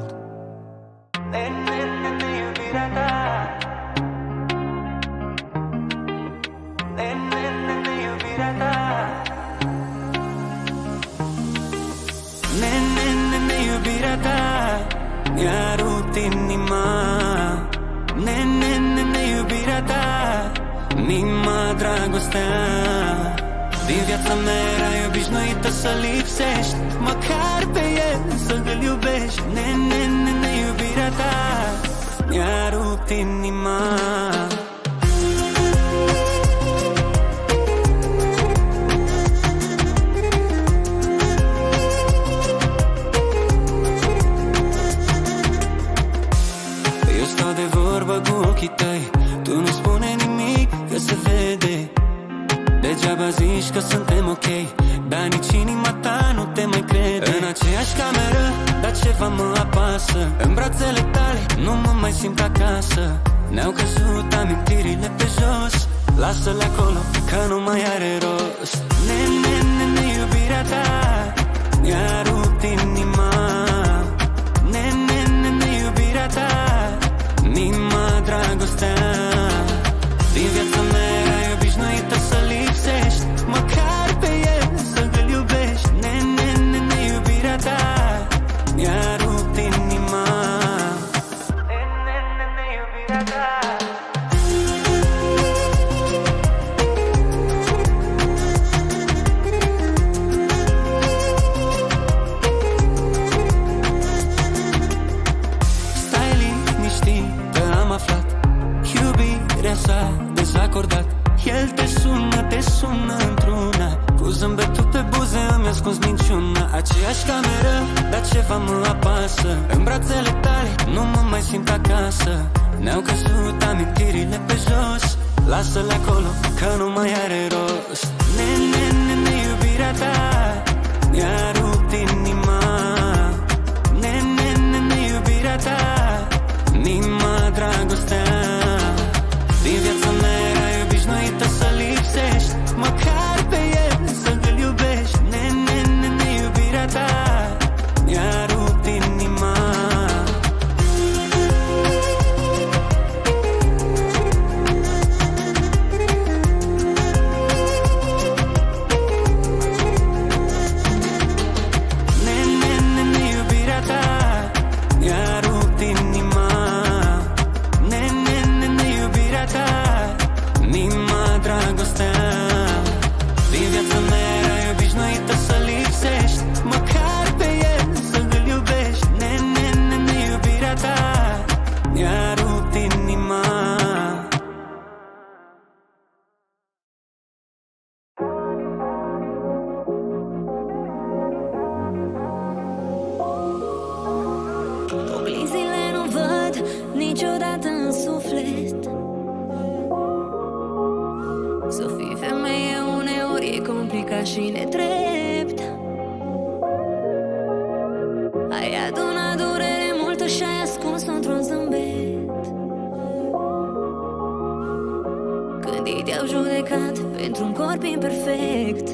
Iubirea ta, iubirea ta, iubirea ta mi-a rupt inima. Iubirea ta, inima, dragostea. Din viața mea erai obișnuită să lipsești, măcar pe el să-l iubești. Iubirea ta mi-a rupt inima. Eu stau de vorbă cu ochii tăi, tu nu spune nimic că se vede. Degeaba zici că suntem ok, dar nici inima ta nu te mai crede. În aceeași cameră, dar ceva mă apasă. În brațele tale nu mă mai simt acasă. Ne-au căzut amintirile pe jos, lasă-le acolo că nu mai are rost. Iubirea ta mi-a rupt inima. Iubirea ta, inima, dragostea. Din viața mea erai obișnuită să lipsești, măcar pe el să-l iubești. Iubirea ta mi-a rupt inima. Iubirea ta. acordat. El te sună într-una, cu zâmbetul pe buze îmi ascuns minciuna. Aceeași cameră, dar ceva mă apasă. În brațele tale nu mă mai simt acasă. Ne-au căzut amintirile pe jos, lasă-le acolo că nu mai are rost. Ne, iubirea ta mi-a rupt inima. Ne, iubirea ta mi-a dragostea. Din viața mea erai obișnuită să lipsești, măcar pe el să-l iubești. Ne, iubirea ta mi-a rupt inima. Și nedrept. Ai adunat durere multă și-ai ascuns-o într-un zâmbet. Când ei te-au judecat pentru un corp imperfect.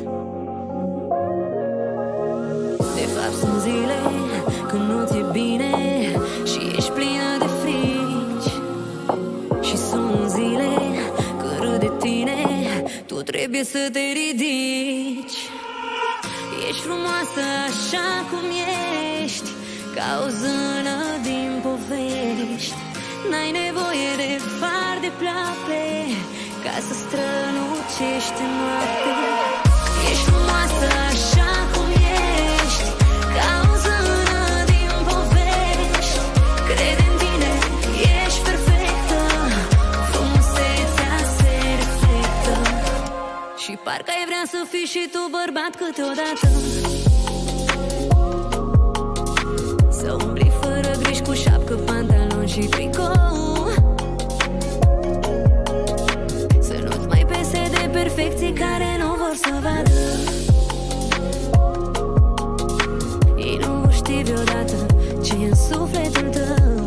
De fapt sunt zile când nu ți-e bine și ești plină de frici. Și sunt zile când râd de tine, tu trebuie să te ridici. Ești frumoasă așa cum ești, ca o zână din povești. N-ai nevoie de far de pleape ca să strălucești în noapte. Ești frumoasă așa cum ești, ca o zână din povești. Crede în tine, ești perfectă, frumusețea se reflectă. Și parcă ai vrea să fii și tu bărbat câteodată. Să umbli fără griji cu șapcă, pantaloni și tricou. Să nu-ți mai pese de perfecții care nu vor să vadă. Ei nu vor ști vreodată ce e în sufletul tău.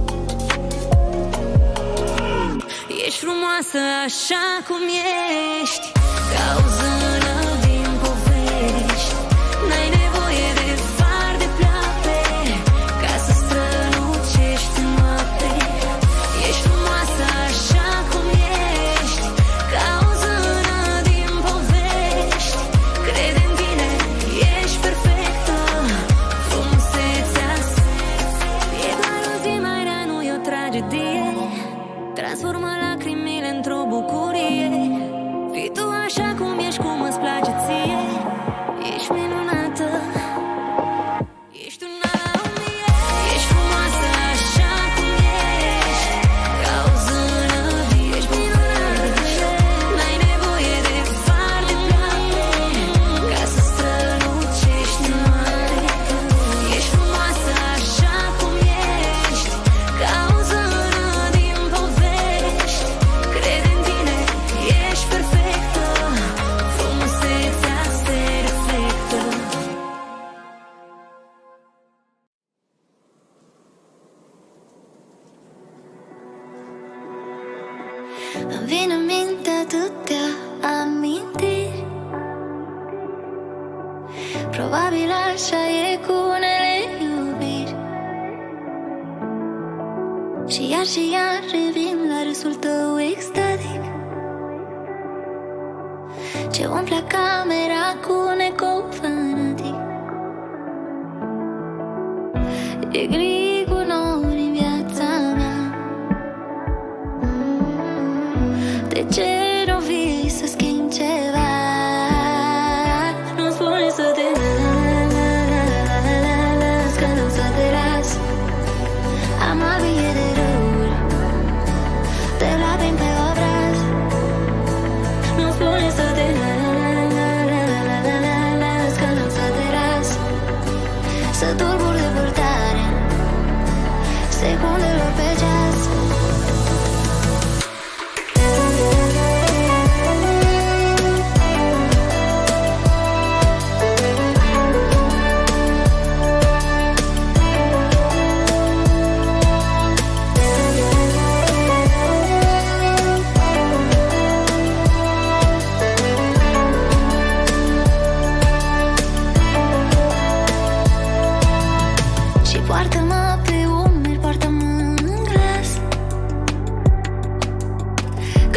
Ești frumoasă așa cum ești, ca o zână din povești. N-ai nevoie de far de pleape ca să strălucești în noapte. Ești frumoasă așa cum ești, ca o zână din povești. Crede în tine, ești perfectă, frumusețea e doar o zi mai rea, nu e o tragedie. Transformă lacrimile într-o bucurie. Fii tu așa cum ești, cum îți place ție. Ești minunată, ești una la 1000. Ești frumoasă așa cum ești, ca o zână din povești. N-ai nevoie de far de pleape ca să strălucești în noapte. Ești frumoasă așa cum ești, ca o zână din povești. Crede în tine, ești perfectă, frumusețea se reflectă. Îmi vin în minte atâtea amintiri. Probabil așa e cu unele iubiri. Și iar revin la râsul tău extatic, ce umple camera cu un ecou fanatic. E gri cu nori în viața mea. De ce nu vii să schimbi ceva? Nu spune să te las, că nu o să te las. Am avie de răuri, te la prin pe obraz.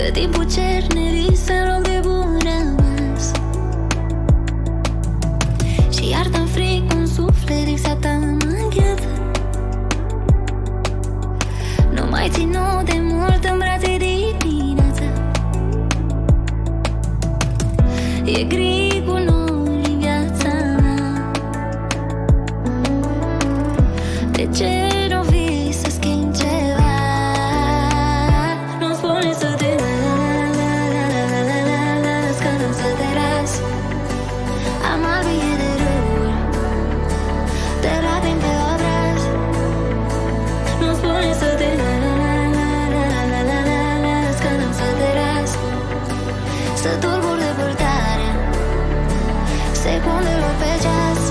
Tot timpul cer nevis în loc de bun rămas. Și iartă-mi fric un suflet exact mă îngheață. Nu mai ținu de mult în brațe dimineața. E gri cu nori în viața mea. De ce nu vii să schimbi ceva? Nu-mi spune să te las, că nu să te las. Am albie de râuri, te rabin pe obraz. Nu-mi spune să te las, că nu să te las. Să tulbur depărtarea secundelor pe ceas.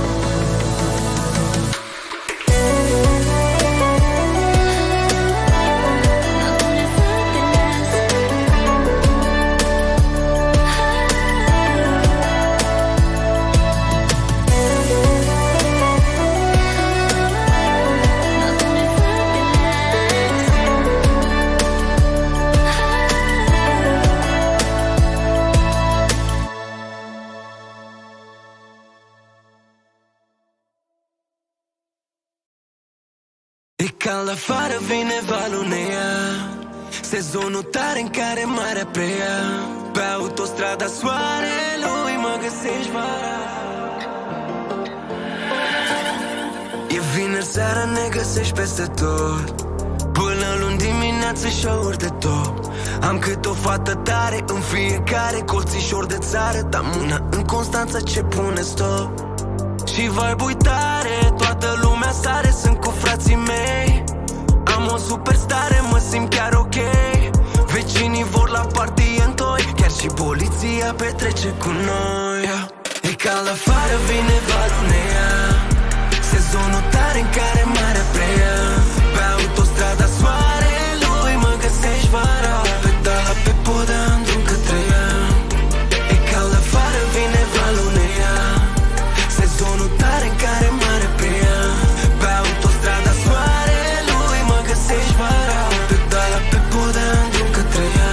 E cald afară, vine valul ne ia. Sezonul tare în care marea preia. Pe autostrada soarelui mă găsești vara. E vineri seara, ne găsești peste tot. Până luni dimineață show-uri de top. Am cât o fată tare în fiecare colțișor de țară. Dar mâna în Constanța ce pune stop. Și vibe-ui tare, toată lumea sare, sunt cu frații mei. Am o superstare, mă simt chiar ok. Vecinii vor la party în toi, chiar și poliția petrece cu noi. E cald afară, vine valul ne ia. Sezonul tare în care marea preia. Pe autostrada soarelui mă găsești vara. Pedala pe podea în drum către ea. E cald afară, vine valul ne ia. Sezonul tare în care marea preia. Pe autostrada soarelui mă găsești vara. Pedala pe podea în drum către ea.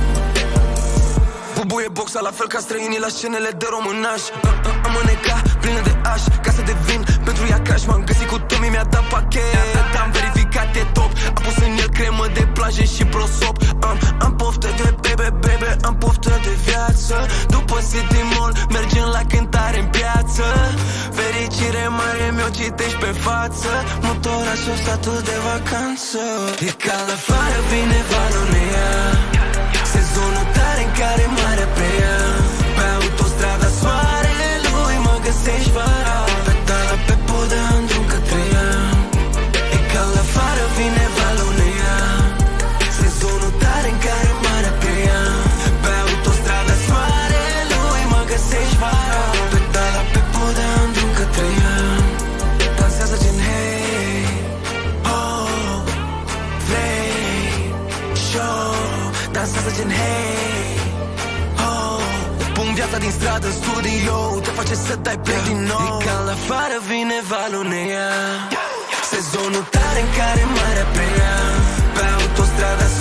Bubuie boxa la fel ca străinii la scenele de românaș. Am mâneca plină de aș, casă de vin pentru ea cash. M-am găsit cu Tommy, mi-a dat pachet. Am verificat, e top. Am pus în el cremă de plajă și prosop. Am poftă de bebe, am poftă de viață. După City Mall mergem la cântare în piață. Fericire mare mi-o citești pe față. Motorașul statul de vacanță. E cald afară, vine valul ne ia. Sezonul tare în care marea preia. Pe autostrada soarelui mă găsești vara. Pedala pe podea în drum către ea. E cald afară, vine valul ne ia. Sezonul tare în care marea preia. Pe autostrada soarelui mă găsești vara. Pedala pe podea în drum către ea. Dansează gen hey, oh, vrei show. Dansează gen hey, oh. Pun viața din stradă în studio, te face să dai play din nou. E cald afară, vine valul ne ia. Sezonul tare în care marea preia. Pe autostrada